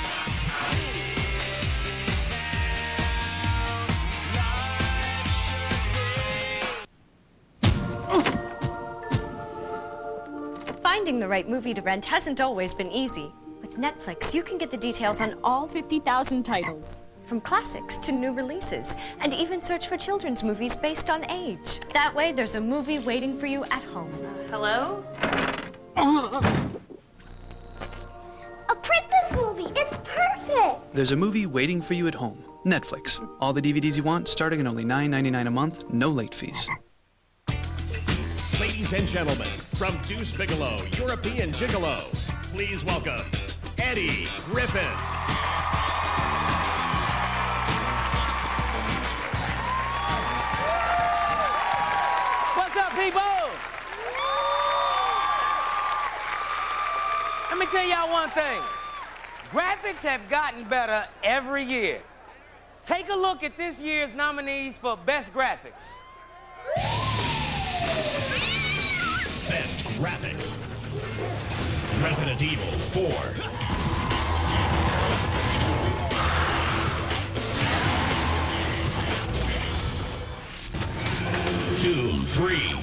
Finding the right movie to rent hasn't always been easy. With Netflix, you can get the details on all fifty thousand titles, from classics to new releases, and even search for children's movies based on age. That way, there's a movie waiting for you at home. Hello? A princess movie! It's perfect! There's a movie waiting for you at home. Netflix. All the D V Ds you want, starting at only nine ninety-nine a month, no late fees. Ladies and gentlemen, from Deuce Bigelow, European Gigolo, please welcome Eddie Griffin. What's up, people? Let me tell y'all one thing. Graphics have gotten better every year. Take a look at this year's nominees for Best Graphics. Best Graphics. Resident Evil four. Doom three.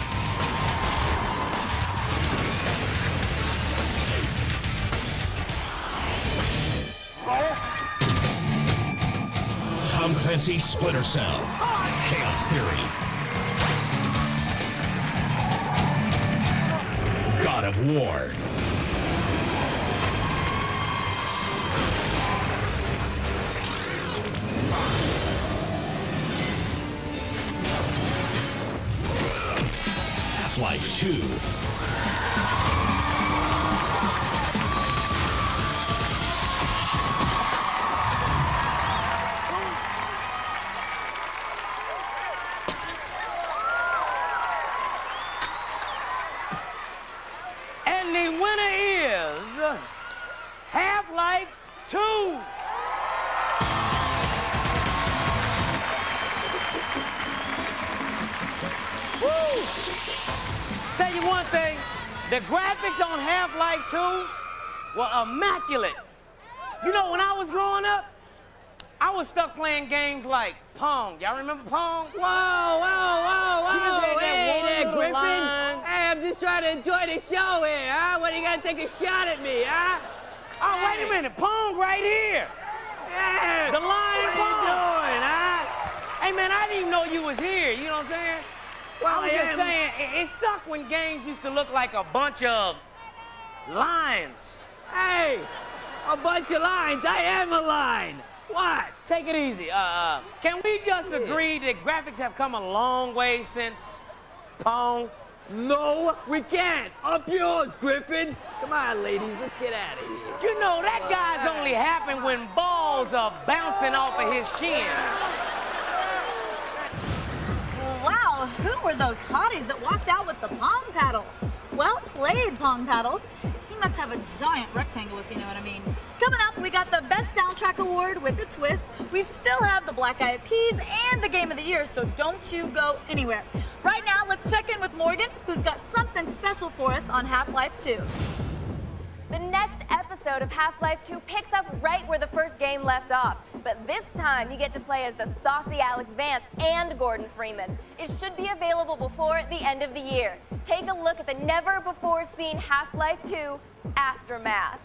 Tom Clancy's Splinter Cell. Chaos Theory. God of War. Half-Life two. And the winner is Half-Life two. Woo! you one thing. The graphics on Half-Life two were immaculate. You know, when I was growing up, I was stuck playing games like Pong. Y'all remember Pong? Whoa, whoa, whoa, whoa. You just had that hey one there, little Griffin. line. Hey, I'm just trying to enjoy the show here, huh? What, you gotta take a shot at me, huh? Oh, wait a minute. Pong right here. Yeah. The line What Pong. you doing, huh? Hey, man, I didn't even know you was here. You know what I'm saying? Well, I was I just am- saying, it, it sucked when games used to look like a bunch of lines. Hey, a bunch of lines. I am a line. What? Take it easy. Uh, uh, can we just agree that graphics have come a long way since Pong? No, we can't. Up yours, Griffin. Come on, ladies, let's get out of here. You know, that guy's only happened when balls are bouncing off of his chin. Wow, who were those hotties that walked out with the Pong paddle? Well played, Pong paddle. He must have a giant rectangle, if you know what I mean. Coming up, we got the Best Soundtrack Award with a twist. We still have the Black Eyed Peas and the Game of the Year, so don't you go anywhere. Right now, let's check in with Morgan, who's got something special for us on Half-Life two. The next episode of Half-Life two picks up right where the first game left off. But this time, you get to play as the saucy Alex Vance and Gordon Freeman. It should be available before the end of the year. Take a look at the never-before-seen Half-Life two Aftermath.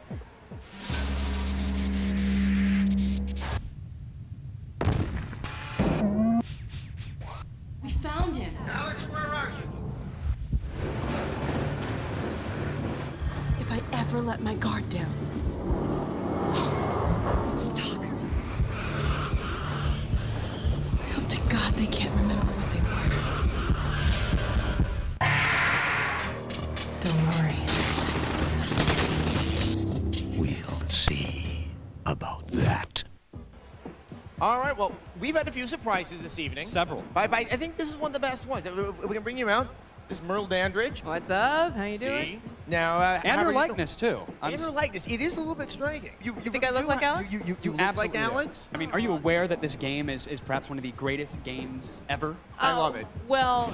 We found him. Alex, where are you? If I ever let my guard down. Stalkers. I hope to God they can't remember what they were. Don't worry. We'll see about that. All right, well, we've had a few surprises this evening. Several. But, but I think this is one of the best ones. We we can bring you around. This is Merle Dandridge. What's up? How you See? doing? Now, uh, And how her are you likeness, too. I'm And her s- likeness. It is a little bit striking. You, you, think I look you- like Alex? You, you, you, you look absolutely like do. Alex? I mean, are you aware that this game is, is perhaps one of the greatest games ever? I Oh, love it. Well,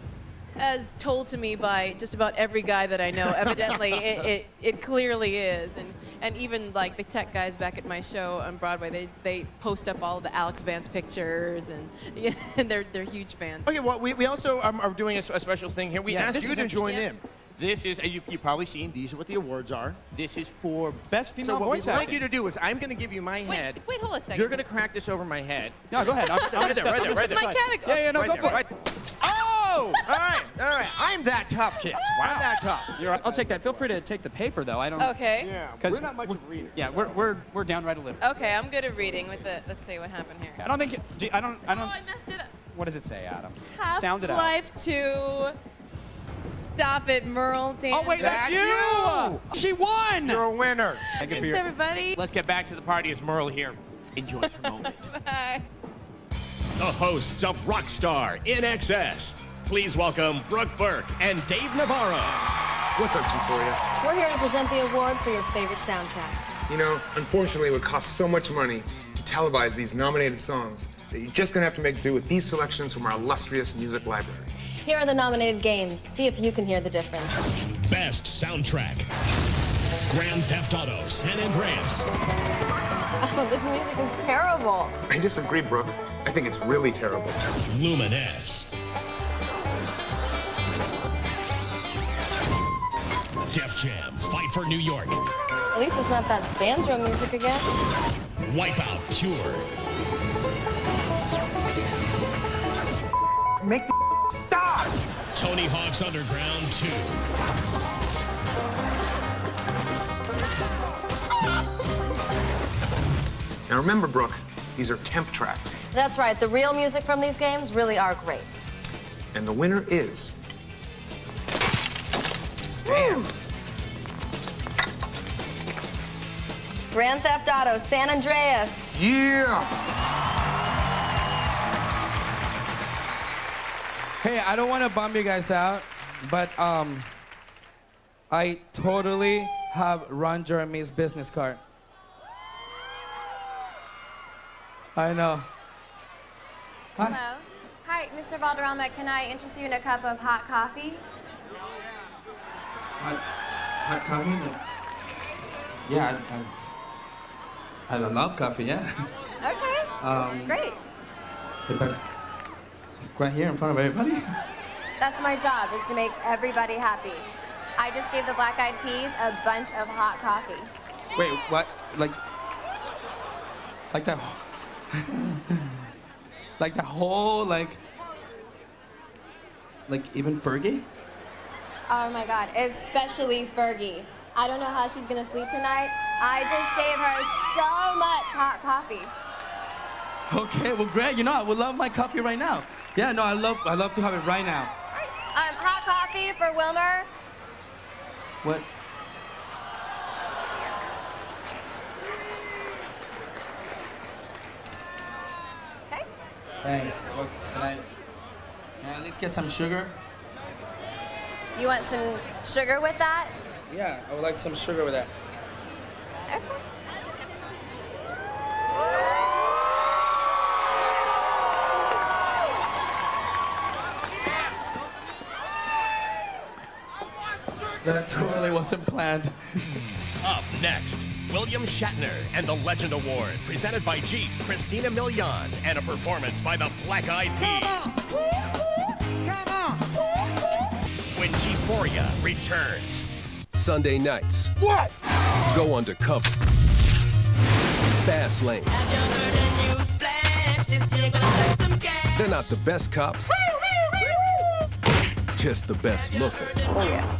as told to me by just about every guy that I know, evidently it, it, it clearly is. And and even like the tech guys back at my show on Broadway, they, they post up all the Alex Vance pictures, and, yeah, and they're they're huge fans. Okay, well, we, we also um, are doing a, s- a special thing here. We Yeah, asked this you is to join interesting. in. This is, and you, you've probably seen, these are what the awards are. This is for Best female So what voice we'd like acting. you to do is, I'm going to give you my Wait, head. wait, hold on a second. You're going to crack this over my head. No, go ahead. I'm, I'm Right gonna there, step- right I'm there, gonna right step my aside. category. Yeah, yeah, no, right go there, for right. it. Oh! All right, all right. I'm that tough, kids. I'm that tough. You're right. I'll take that. Feel free to take the paper, though. I don't. Okay. Yeah, 'Cause we're not much of readers. Yeah, we're we're we're downright illiterate. Okay, I'm good at reading. With the let's see what happened here. I don't think. do you- I don't. I don't. Oh, I messed it up. What does it say, Adam? Half Sound it out. Life two. Stop it, Merle. Dan. Oh wait, that's, That's you! you! She won! You're a winner. Thank you for Thanks, your- everybody. Let's get back to the party as Merle here enjoys her moment. Bye. The hosts of Rockstar In Excess. Please welcome Brooke Burke and Dave Navarro. What's up, G-Phoria? We're here to present the award for your favorite soundtrack. You know, unfortunately, it would cost so much money to televise these nominated songs that you're just gonna have to make do with these selections from our illustrious music library. Here are the nominated games. See if you can hear the difference. Best Soundtrack. Grand Theft Auto San Andreas. Oh, this music is terrible. I disagree, Brooke. I think it's really terrible. Luminous. Def Jam, Fight for New York. At least it's not that banjo music again. Wipeout, Pure. Make the stop! Tony Hawk's Underground two. Now remember, Brooke, these are temp tracks, That's right. The real music from these games really are great. and the winner is... Damn. Grand Theft Auto San Andreas. Yeah! Hey, I don't want to bum you guys out, but um, I totally have Ron Jeremy's business card. I know. Hi. Hello. Hi, Mister Valderrama. Can I interest you in a cup of hot coffee? Hot, hot coffee? Like, yeah, I, I, I love coffee, yeah. Okay, Um, great. But right here in front of everybody? That's my job, is to make everybody happy. I just gave the Black Eyed Peas a bunch of hot coffee. Wait, what? Like, like that, like the whole, like, like even Fergie? Oh my God, especially Fergie. I don't know how she's gonna sleep tonight. I just gave her so much hot coffee. Okay, well, great. You know, I would love my coffee right now. Yeah, no, I love, I love to have it right now. Um, hot coffee for Wilmer. What? Okay. Thanks. What, can I, can I at least get some sugar? You want some sugar with that? Yeah, I would like some sugar with that. Okay. That totally wasn't planned. Up next, William Shatner and the Legend Award, presented by Jeep, Christina Milian, and a performance by the Black Eyed Peas. Come on! When G-Phoria returns. Sunday nights. What? Go undercover. Fast lane. They're not the best cops. Just the best looking. Oh, yes.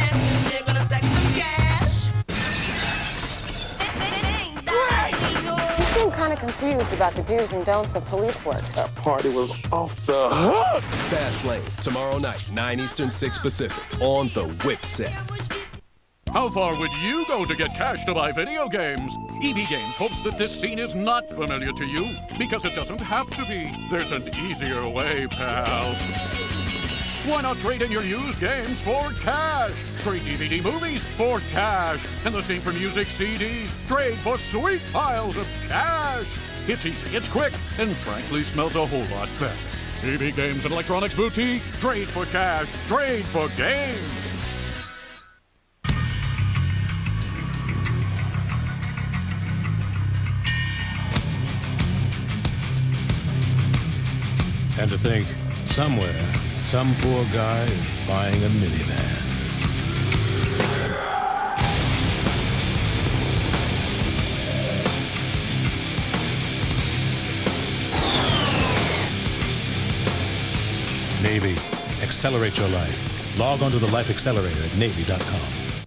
You seem kind of confused about the do's and don'ts of police work. That party was off the hook. Fast lane, tomorrow night, nine Eastern, six Pacific, on the Whip set. How far would you go to get cash to buy video games? E B Games hopes that this scene is not familiar to you, because it doesn't have to be. There's an easier way, pal. Why not trade in your used games for cash? Trade D V D movies for cash. And the same for music C Ds. Trade for sweet piles of cash. It's easy, it's quick, and frankly smells a whole lot better. E B Games and Electronics Boutique. Trade for cash. Trade for games. And to think, somewhere, some poor guy is buying a minivan. Navy, accelerate your life. Log on to the Life Accelerator at Navy dot com.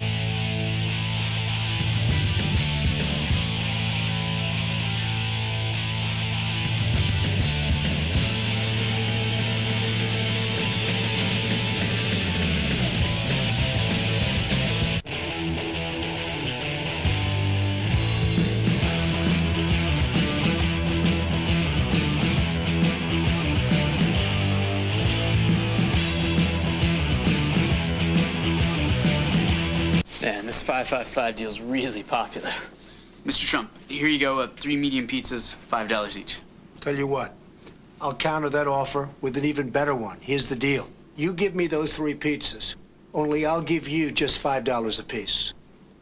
Man, this five five five deal's really popular. Mister Trump, here you go, uh, three medium pizzas, five dollars each. Tell you what, I'll counter that offer with an even better one. Here's the deal. You give me those three pizzas, only I'll give you just five dollars apiece.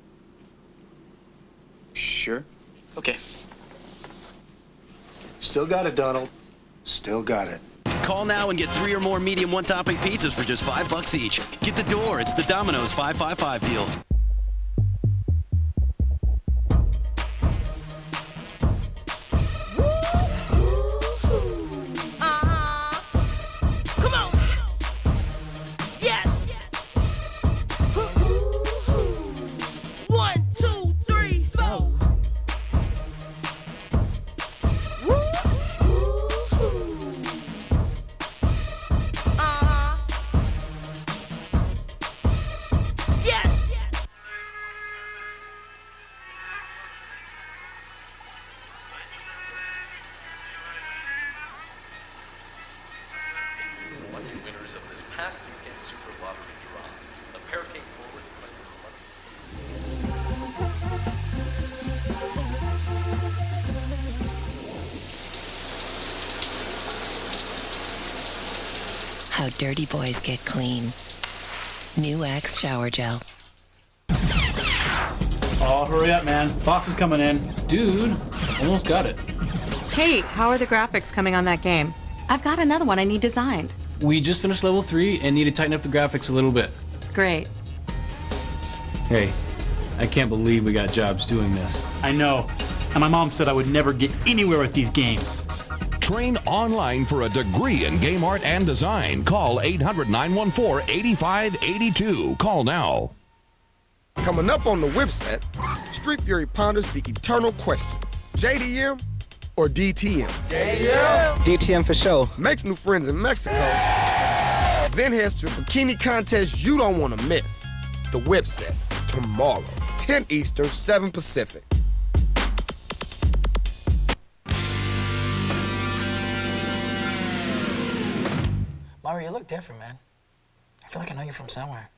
Sure. Okay. Still got it, Donald. Still got it. Call now and get three or more medium one-topping pizzas for just five bucks each. Get the door. It's the Domino's five five five deal. Come on! Yes! One, two, three, four! Uh-huh. Yes! Lucky winners of this past weekend Super Lottery draw. The pair came forward and played How dirty boys get clean. New Axe Shower Gel. Oh, hurry up, man. Box is coming in. Dude, almost got it. Hey, how are the graphics coming on that game? I've got another one I need designed. We just finished level three and need to tighten up the graphics a little bit. Great. Hey, I can't believe we got jobs doing this. I know. And my mom said I would never get anywhere with these games. Train online for a degree in game art and design. Call eight hundred, nine one four, eight five eight two. Call now. Coming up on the whip set, Street Fury ponders the eternal question. J D M or D T M? J D M. D T M for sure. Makes new friends in Mexico, then heads to a bikini contest you don't want to miss. The whip set, tomorrow, ten Eastern, seven Pacific. Mario, you look different, man. I feel like I know you from somewhere.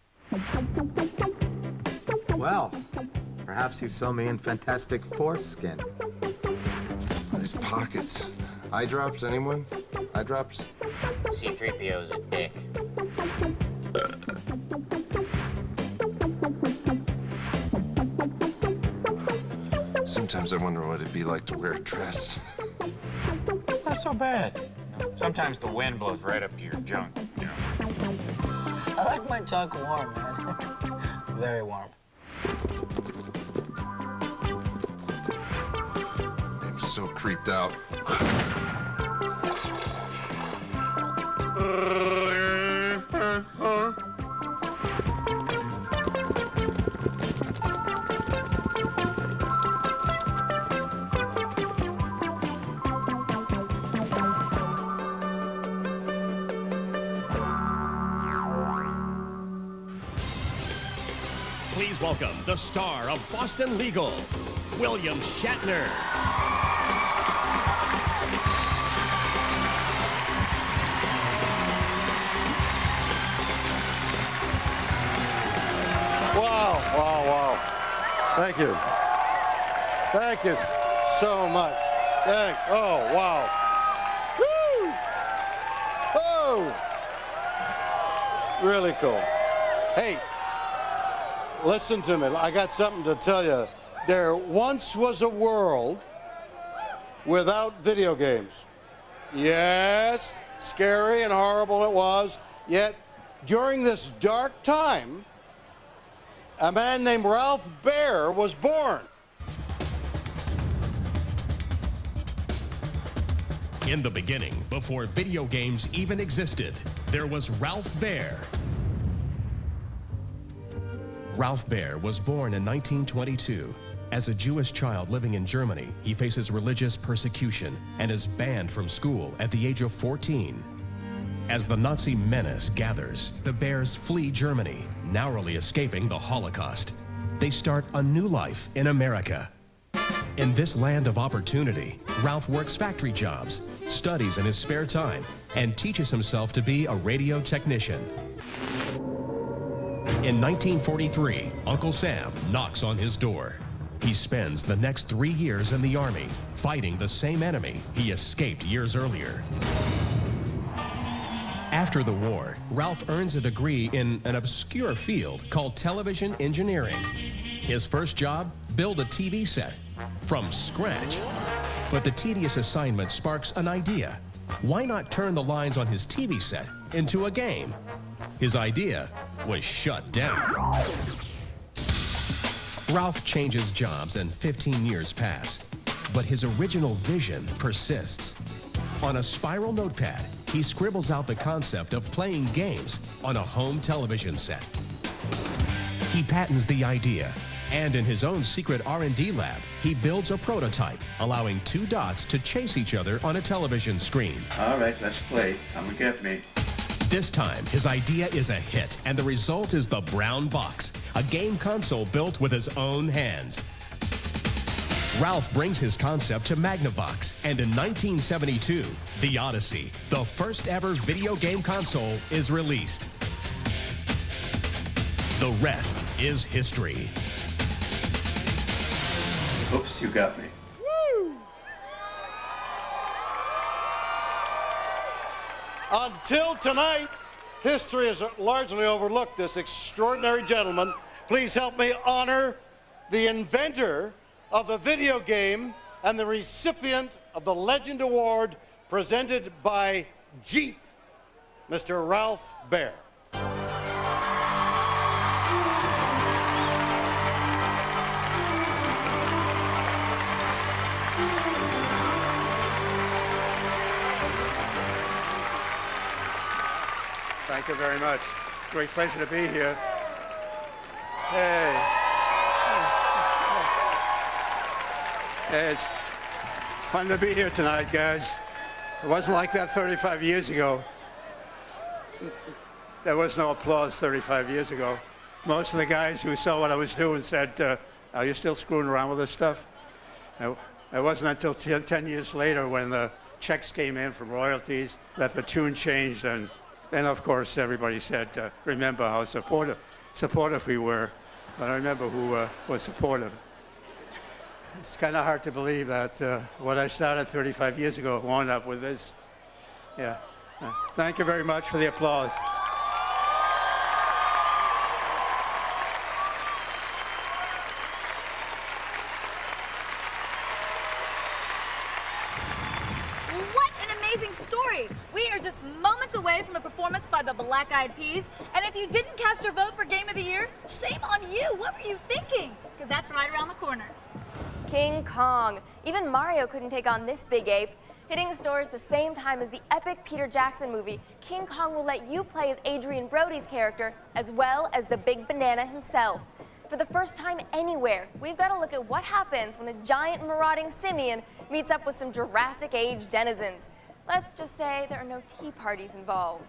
Well, perhaps you saw me in Fantastic Four skin. Nice pockets. Eye drops, anyone? Eye drops? C three P O's a dick. Sometimes I wonder what it'd be like to wear a dress. It's not so bad. You know, sometimes the wind blows right up to your junk, you know. I like my junk warm, man. Very warm. I'm so creeped out. Please welcome the star of Boston Legal, William Shatner. Wow, wow, wow. Thank you. Thank you so much. Thank, oh, wow. Woo! Oh! Really cool. Hey, listen to me. I got something to tell you. There once was a world without video games. Yes, scary and horrible it was. Yet, during this dark time, a man named Ralph Baer was born. In the beginning, before video games even existed, there was Ralph Baer. Ralph Baer was born in nineteen twenty-two. As a Jewish child living in Germany, he faces religious persecution and is banned from school at the age of fourteen. As the Nazi menace gathers, the Bears flee Germany, narrowly escaping the Holocaust. They start a new life in America. In this land of opportunity, Ralph works factory jobs, studies in his spare time, and teaches himself to be a radio technician. In nineteen forty-three, Uncle Sam knocks on his door. He spends the next three years in the Army, fighting the same enemy he escaped years earlier. After the war, Ralph earns a degree in an obscure field called television engineering. His first job, build a T V set from scratch. But the tedious assignment sparks an idea. Why not turn the lines on his T V set into a game? His idea was shut down. Ralph changes jobs and fifteen years pass, but his original vision persists. On a spiral notepad, he scribbles out the concept of playing games on a home television set. He patents the idea, and in his own secret R and D lab, he builds a prototype, allowing two dots to chase each other on a television screen. All right, let's play. Come and get me. This time, his idea is a hit, and the result is the Brown Box, a game console built with his own hands. Ralph brings his concept to Magnavox, and in nineteen seventy-two, the Odyssey, the first ever video game console, is released. The rest is history. Oops, you got me. Woo! Until tonight, history has largely overlooked this extraordinary gentleman. Please help me honor the inventor of the video game and the recipient of the Legend Award presented by Jeep, Mister Ralph Baer. Thank you very much. Great pleasure to be here. Hey. Hey, it's fun to be here tonight, guys. It wasn't like that thirty-five years ago. There was no applause thirty-five years ago. Most of the guys who saw what I was doing said, uh, are you still screwing around with this stuff? It wasn't until ten, ten years later when the checks came in from royalties that the tune changed, and And of course, everybody said, uh, remember how supportive, supportive we were. But I remember who uh, was supportive. It's kind of hard to believe that uh, what I started thirty-five years ago wound up with this. Yeah. Uh, thank you very much for the applause. We are just moments away from a performance by the Black Eyed Peas, and if you didn't cast your vote for Game of the Year, shame on you. What were you thinking? Because that's right around the corner. King Kong. Even Mario couldn't take on this big ape. Hitting stores the same time as the epic Peter Jackson movie, King Kong will let you play as Adrian Brody's character, as well as the Big Banana himself. For the first time anywhere, we've got to look at what happens when a giant marauding simian meets up with some Jurassic Age denizens. Let's just say there are no tea parties involved.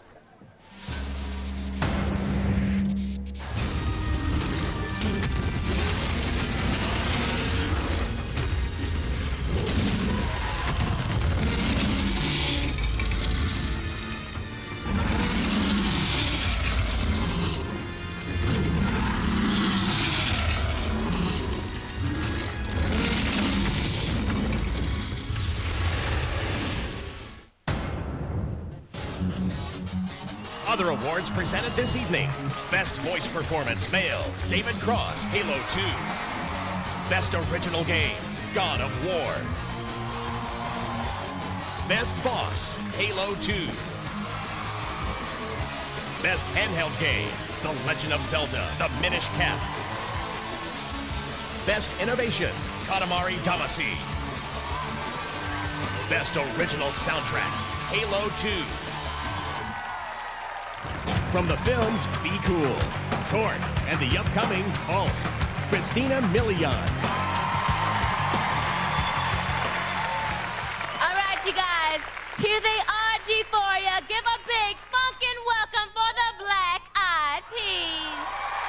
Other awards presented this evening. Best Voice Performance Male, David Cross, Halo two. Best Original Game, God of War. Best Boss, Halo two. Best Handheld Game, The Legend of Zelda, The Minish Cap. Best Innovation, Katamari Damacy. Best Original Soundtrack, Halo two. From the films Be Cool, Torque, and the upcoming Pulse, Christina Milian. All right, you guys, here they are, G-Phoria. Give a big funkin' welcome for the Black Eyed Peas.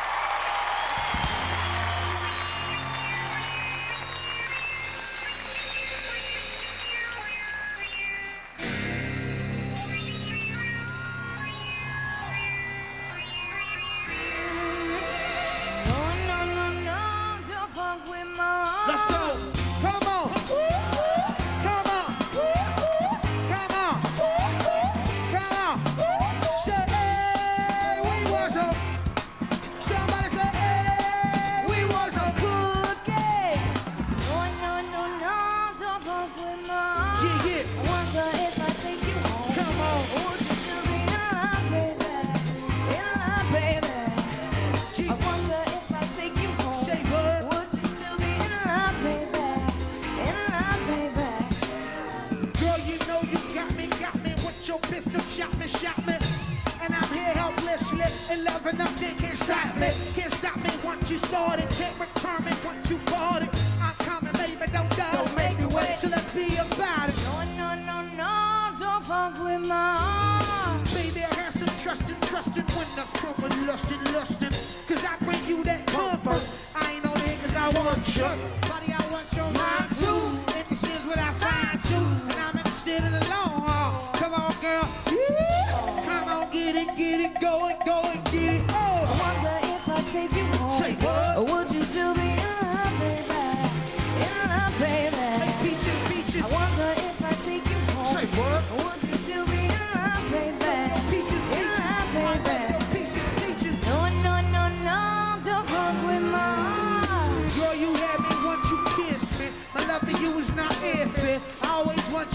Can't stop me once you started. Can't return me once you bought it. I'm coming, baby, don't doubt it. Make me wait, so let's be about it. No, no, no, no, don't fuck with my heart. Baby, I have some trustin', trustin' when I come with lustin', lustin'. Cause I bring you that comfort. I ain't on it cause I want you. Buddy, I want your mind too. And this is what I find too. And I'm interested in the long haul. Come on, girl. Yeah. Come on, get it, get it, go and go and get it. Oh. I wonder if I take you home. Say what? Or would you still be in love, baby? In love, baby. Hey, peaches, peaches. I wonder if I take you home. Say what? Or would you still be in love, baby? Peaches, in love, baby. Peaches, peaches. No, no, no, no, don't fuck with my heart. Girl, you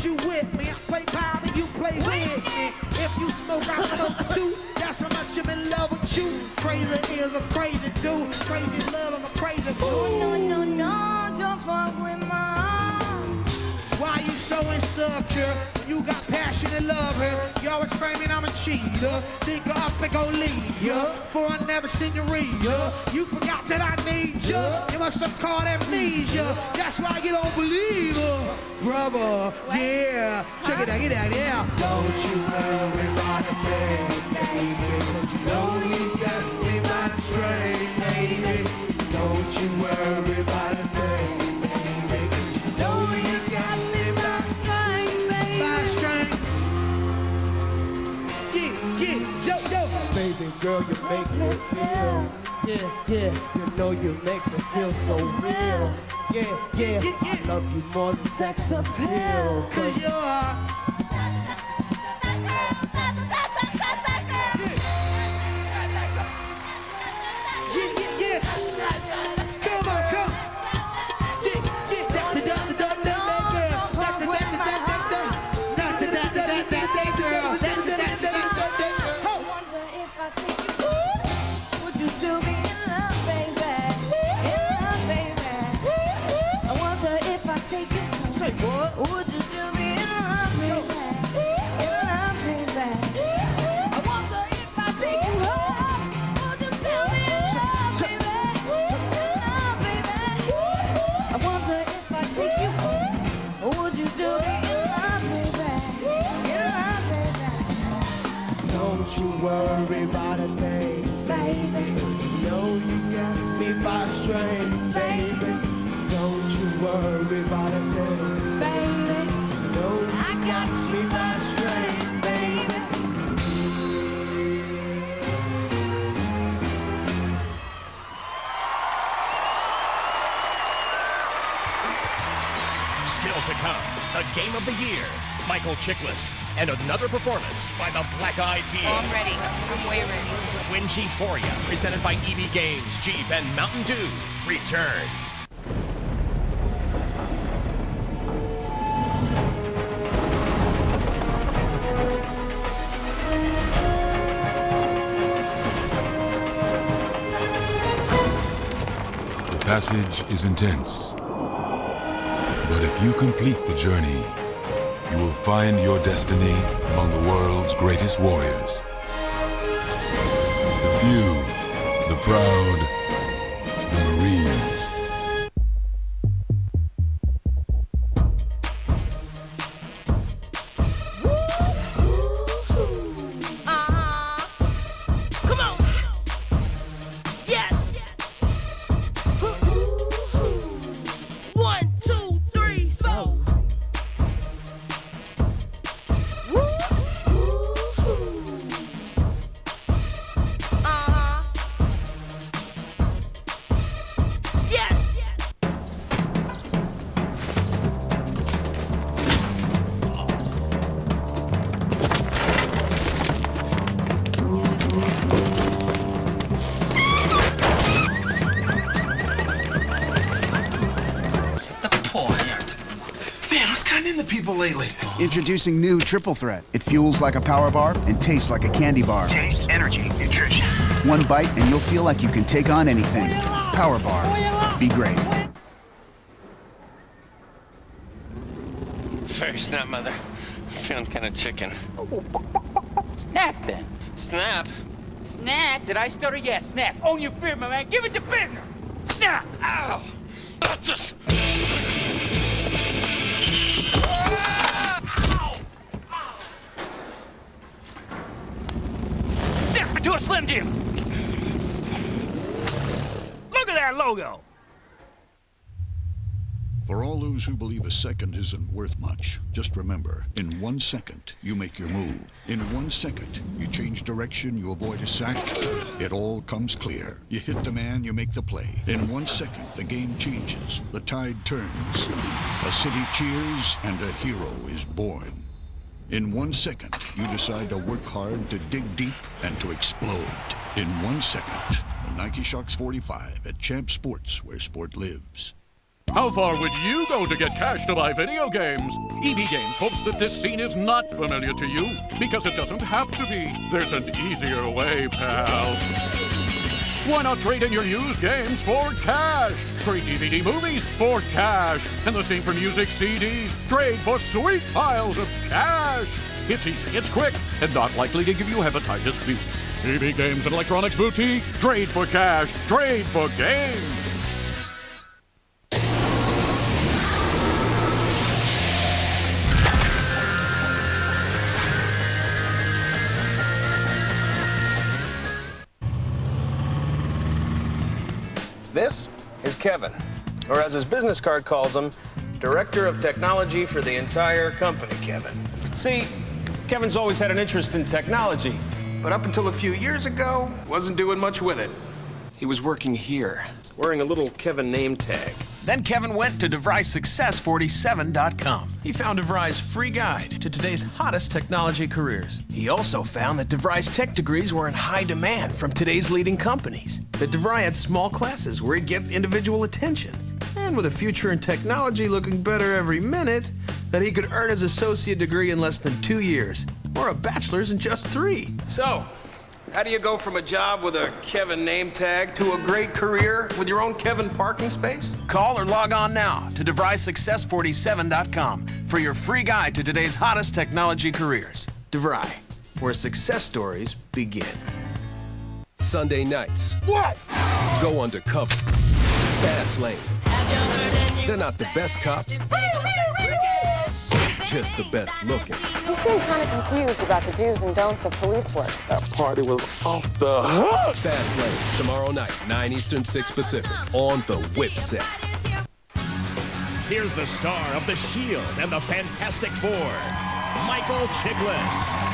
you with me. I play power and you play with me. If you smoke, I smoke too. That's how much I'm in love with you. Crazy is a crazy dude. Crazy love, I'm a crazy dude. No, no, no, don't fuck with my heart. Why you so insecure? You got passion and love her. You always screaming I'm a cheater. Think I think I'll leave ya. For I never seen you read ya. You forgot that I need ya. You must have caught amnesia. That's why you don't believe her. Brother, yeah. Check it out, get out, yeah. Don't you worry about a thing, baby. You know you got me by the string, baby. Don't you worry about a thing, baby. You know you got me by the string, baby. By the string. Yeah, yeah, yo, yo. Baby girl, you make me feel. Yeah, yeah. You know you make me feel so real. Yeah, yeah. yeah, yeah. I love you more than sex appeal. Cause you're. Would you still be in love, baby? In love, baby. I wonder if I take you home. Would you still be in love, baby? In love, baby. I wonder if I take you home. Would you still be in love, baby? In love, baby. Don't you worry about a thing, baby. You know you got me by a string, baby. Don't you worry about a thing, baby. No, I got me by a string, baby. Still to come, the game of the year, Michael Chiklis, and another performance by the Black Eyed Peas. Oh, I'm ready. I'm way ready. When G-Phoria, presented by E B Games, Jeep, and Mountain Dew, returns. The passage is intense, but if you complete the journey, you will find your destiny among the world's greatest warriors. The few, the proud, the Marines. Lately. Introducing new Triple Threat. It fuels like a power bar and tastes like a candy bar. Taste, energy, nutrition. One bite and you'll feel like you can take on anything. Power bar. Be great. Very snap, mother. Feeling kind of chicken. Snap then. Snap? Snap? Did I stutter? Yeah, snap. Own your fear, my man. Give it to business. Snap. Ow. That's just... Snap into a Slim Jim. Look at that logo. For all those who believe a second isn't worth much, just remember, in one second, you make your move. In one second, you change direction, you avoid a sack. It all comes clear. You hit the man, you make the play. In one second, the game changes. The tide turns. A city cheers, and a hero is born. In one second, you decide to work hard, to dig deep, and to explode. In one second, the Nike Shox forty-five at Champ Sports, where sport lives. How far would you go to get cash to buy video games? E B Games hopes that this scene is not familiar to you, because it doesn't have to be. There's an easier way, pal. Why not trade in your used games for cash? Trade D V D movies for cash. And the same for music C Ds. Trade for sweet piles of cash. It's easy, it's quick, and not likely to give you hepatitis B. E B Games and Electronics Boutique. Trade for cash. Trade for games. This is Kevin, or as his business card calls him, Director of Technology for the entire company, Kevin. See, Kevin's always had an interest in technology, but up until a few years ago, wasn't doing much with it. He was working here, wearing a little Kevin name tag. Then Kevin went to DeVry Success forty-seven dot com. He found DeVry's free guide to today's hottest technology careers. He also found that DeVry's tech degrees were in high demand from today's leading companies. That DeVry had small classes where he'd get individual attention. And with a future in technology looking better every minute, that he could earn his associate degree in less than two years, or a bachelor's in just three. So, how do you go from a job with a Kevin name tag to a great career with your own Kevin parking space? Call or log on now to DeVry Success forty-seven dot com for your free guide to today's hottest technology careers. DeVry, where success stories begin. Sunday nights. What? Go undercover. Fast lane. They're not the best cops. Just the best looking. You seem kind of confused about the do's and don'ts of police work. That party was off the hook. Fast Lane, tomorrow night, nine Eastern, six Pacific, on the Whip set. Here's the star of The Shield and the Fantastic Four, Michael Chiklis.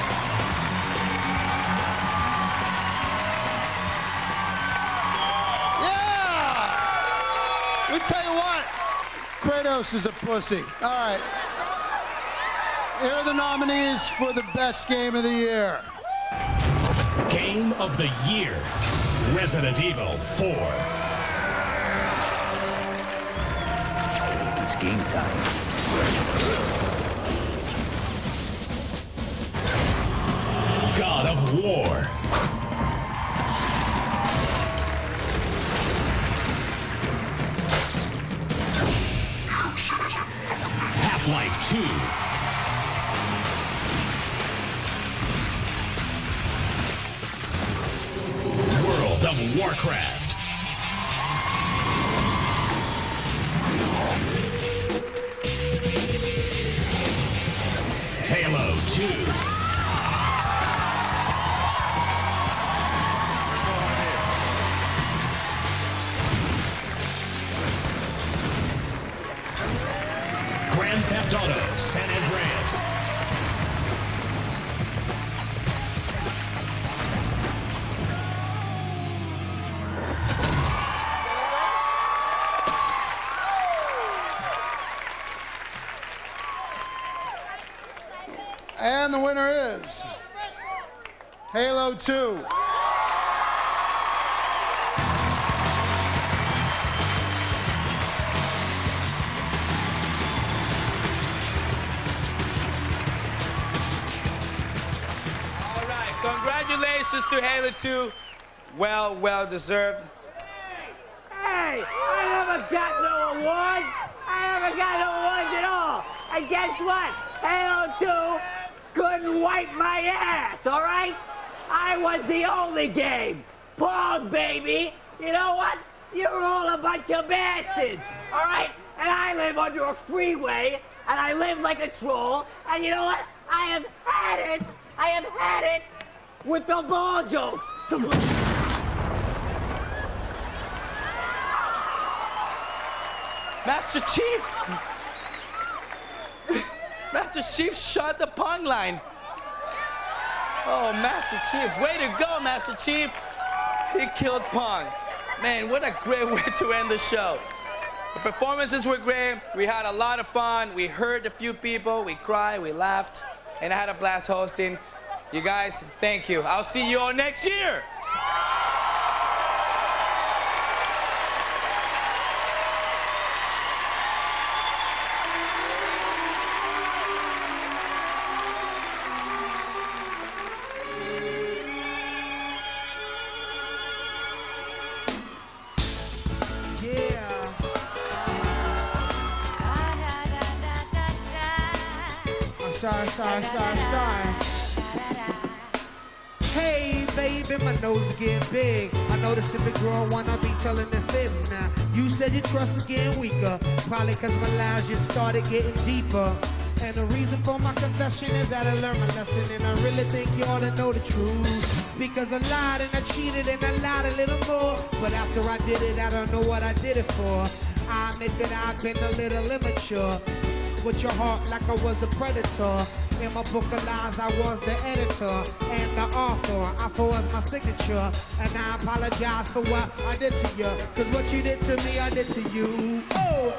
Let me tell you what, Kratos is a pussy. All right. Here are the nominees for the best game of the year. Game of the Year, Resident Evil four. It's game time. God of War. Half-Life two. World of Warcraft. Halo two. Grand Theft Auto San Andreas. And the winner is Halo two. Congratulations to Halo two. Well, well deserved. Hey, I never got no awards. I never got no awards at all. And guess what? Halo two couldn't wipe my ass, all right? I was the only game. Pog, baby. You know what? You're all a bunch of bastards, all right? And I live under a freeway, and I live like a troll. And you know what? I have had it. I have had it with the ball jokes. Master Chief! Master Chief shot the pong line. Oh, Master Chief. Way to go, Master Chief. He killed Pong. Man, what a great way to end the show. The performances were great. We had a lot of fun. We heard a few people. We cried, we laughed, and I had a blast hosting. You guys, thank you. I'll see you all next year. sorry, sorry, sorry, sorry. Hey, baby, my nose is getting big. I noticed if a girl wanna be telling the fibs now. You said your trust is getting weaker, probably cause my lies just started getting deeper. And the reason for my confession is that I learned my lesson, and I really think you ought to know the truth. Because I lied and I cheated and I lied a little more, but after I did it, I don't know what I did it for. I admit that I've been a little immature, with your heart like I was the predator. In my book of lies, I was the editor and the author. I was my signature, and I apologize for what I did to you. Cause what you did to me, I did to you. Oh!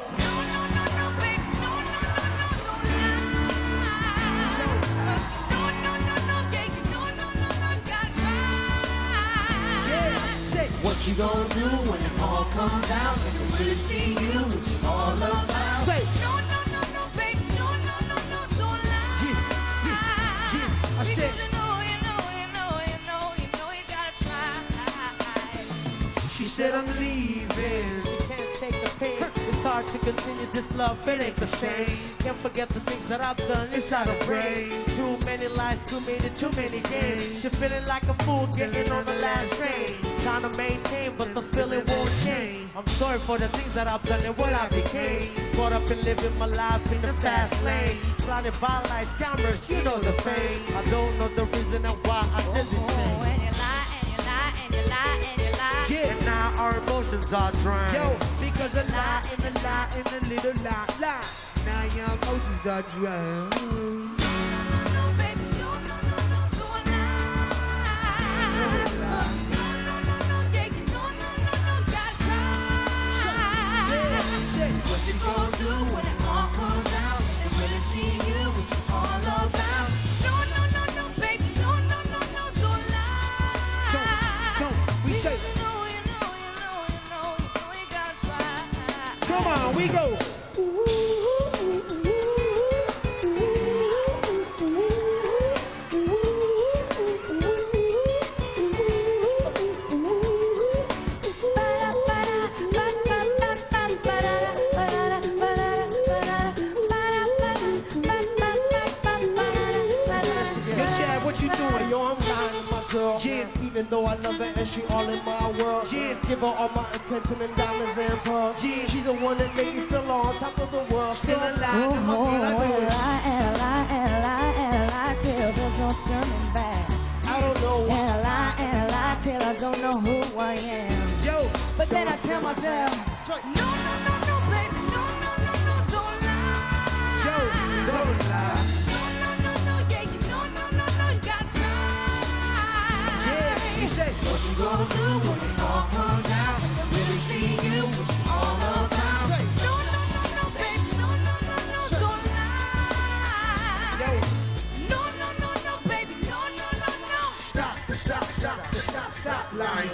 What you gonna do when it all comes out? They can really see you, what you all about. Say, no, no, no, no, baby, no, no, no, no, don't lie. Yeah, yeah, yeah. I said, you know, you know, you know, you know, you know, you gotta try. She said I'm leaving. She can't take the pain. It's hard to continue this love, it ain't the same. Can't forget the things that I've done inside her brain. Too many lies committed, too many games. You're feeling like a fool getting on the last train. Trying to maintain, but the feeling won't change. I'm sorry for the things that I've done and what I became. Caught up in living my life in the fast lane. Blinded by lights, cameras, you know the fame. I don't know the reason and why I did this thing. And you lie, and you lie, and you lie, and you lie. Yeah. And now our emotions are drowned. Yo, because a lie and a lie and a little lie, lie. Now your emotions are drowned. What you gonna do when it all comes out? They really see you, what you all about. No, no, no, no, baby, no, no, no, no, don't lie. Don't, don't, we say. You know, you know, you know, you know, you know, you gotta try. Come on, we go. Yeah, even though I love her and she all in my world. Yeah, give her all my attention and diamonds and pearls. Yeah, she's the one that make me feel on top of the world. Still alive, oh, and my oh, girl, I and do it. lie, and lie, and lie, and lie till there's no turning back. I don't know. And lie, and lie till I don't know who I am. Yo, but then I tell myself, no, no, no, no, baby, no, no, no, no, don't lie. Yo, don't lie. What you gonna do when it all comes out? Really see you, what you all about. No, no, no, no, baby, no, no, no, no, don't lie. No, no, no, no, baby, no, no, no, no. Stop, stop, stop, stop, stop, stop lying.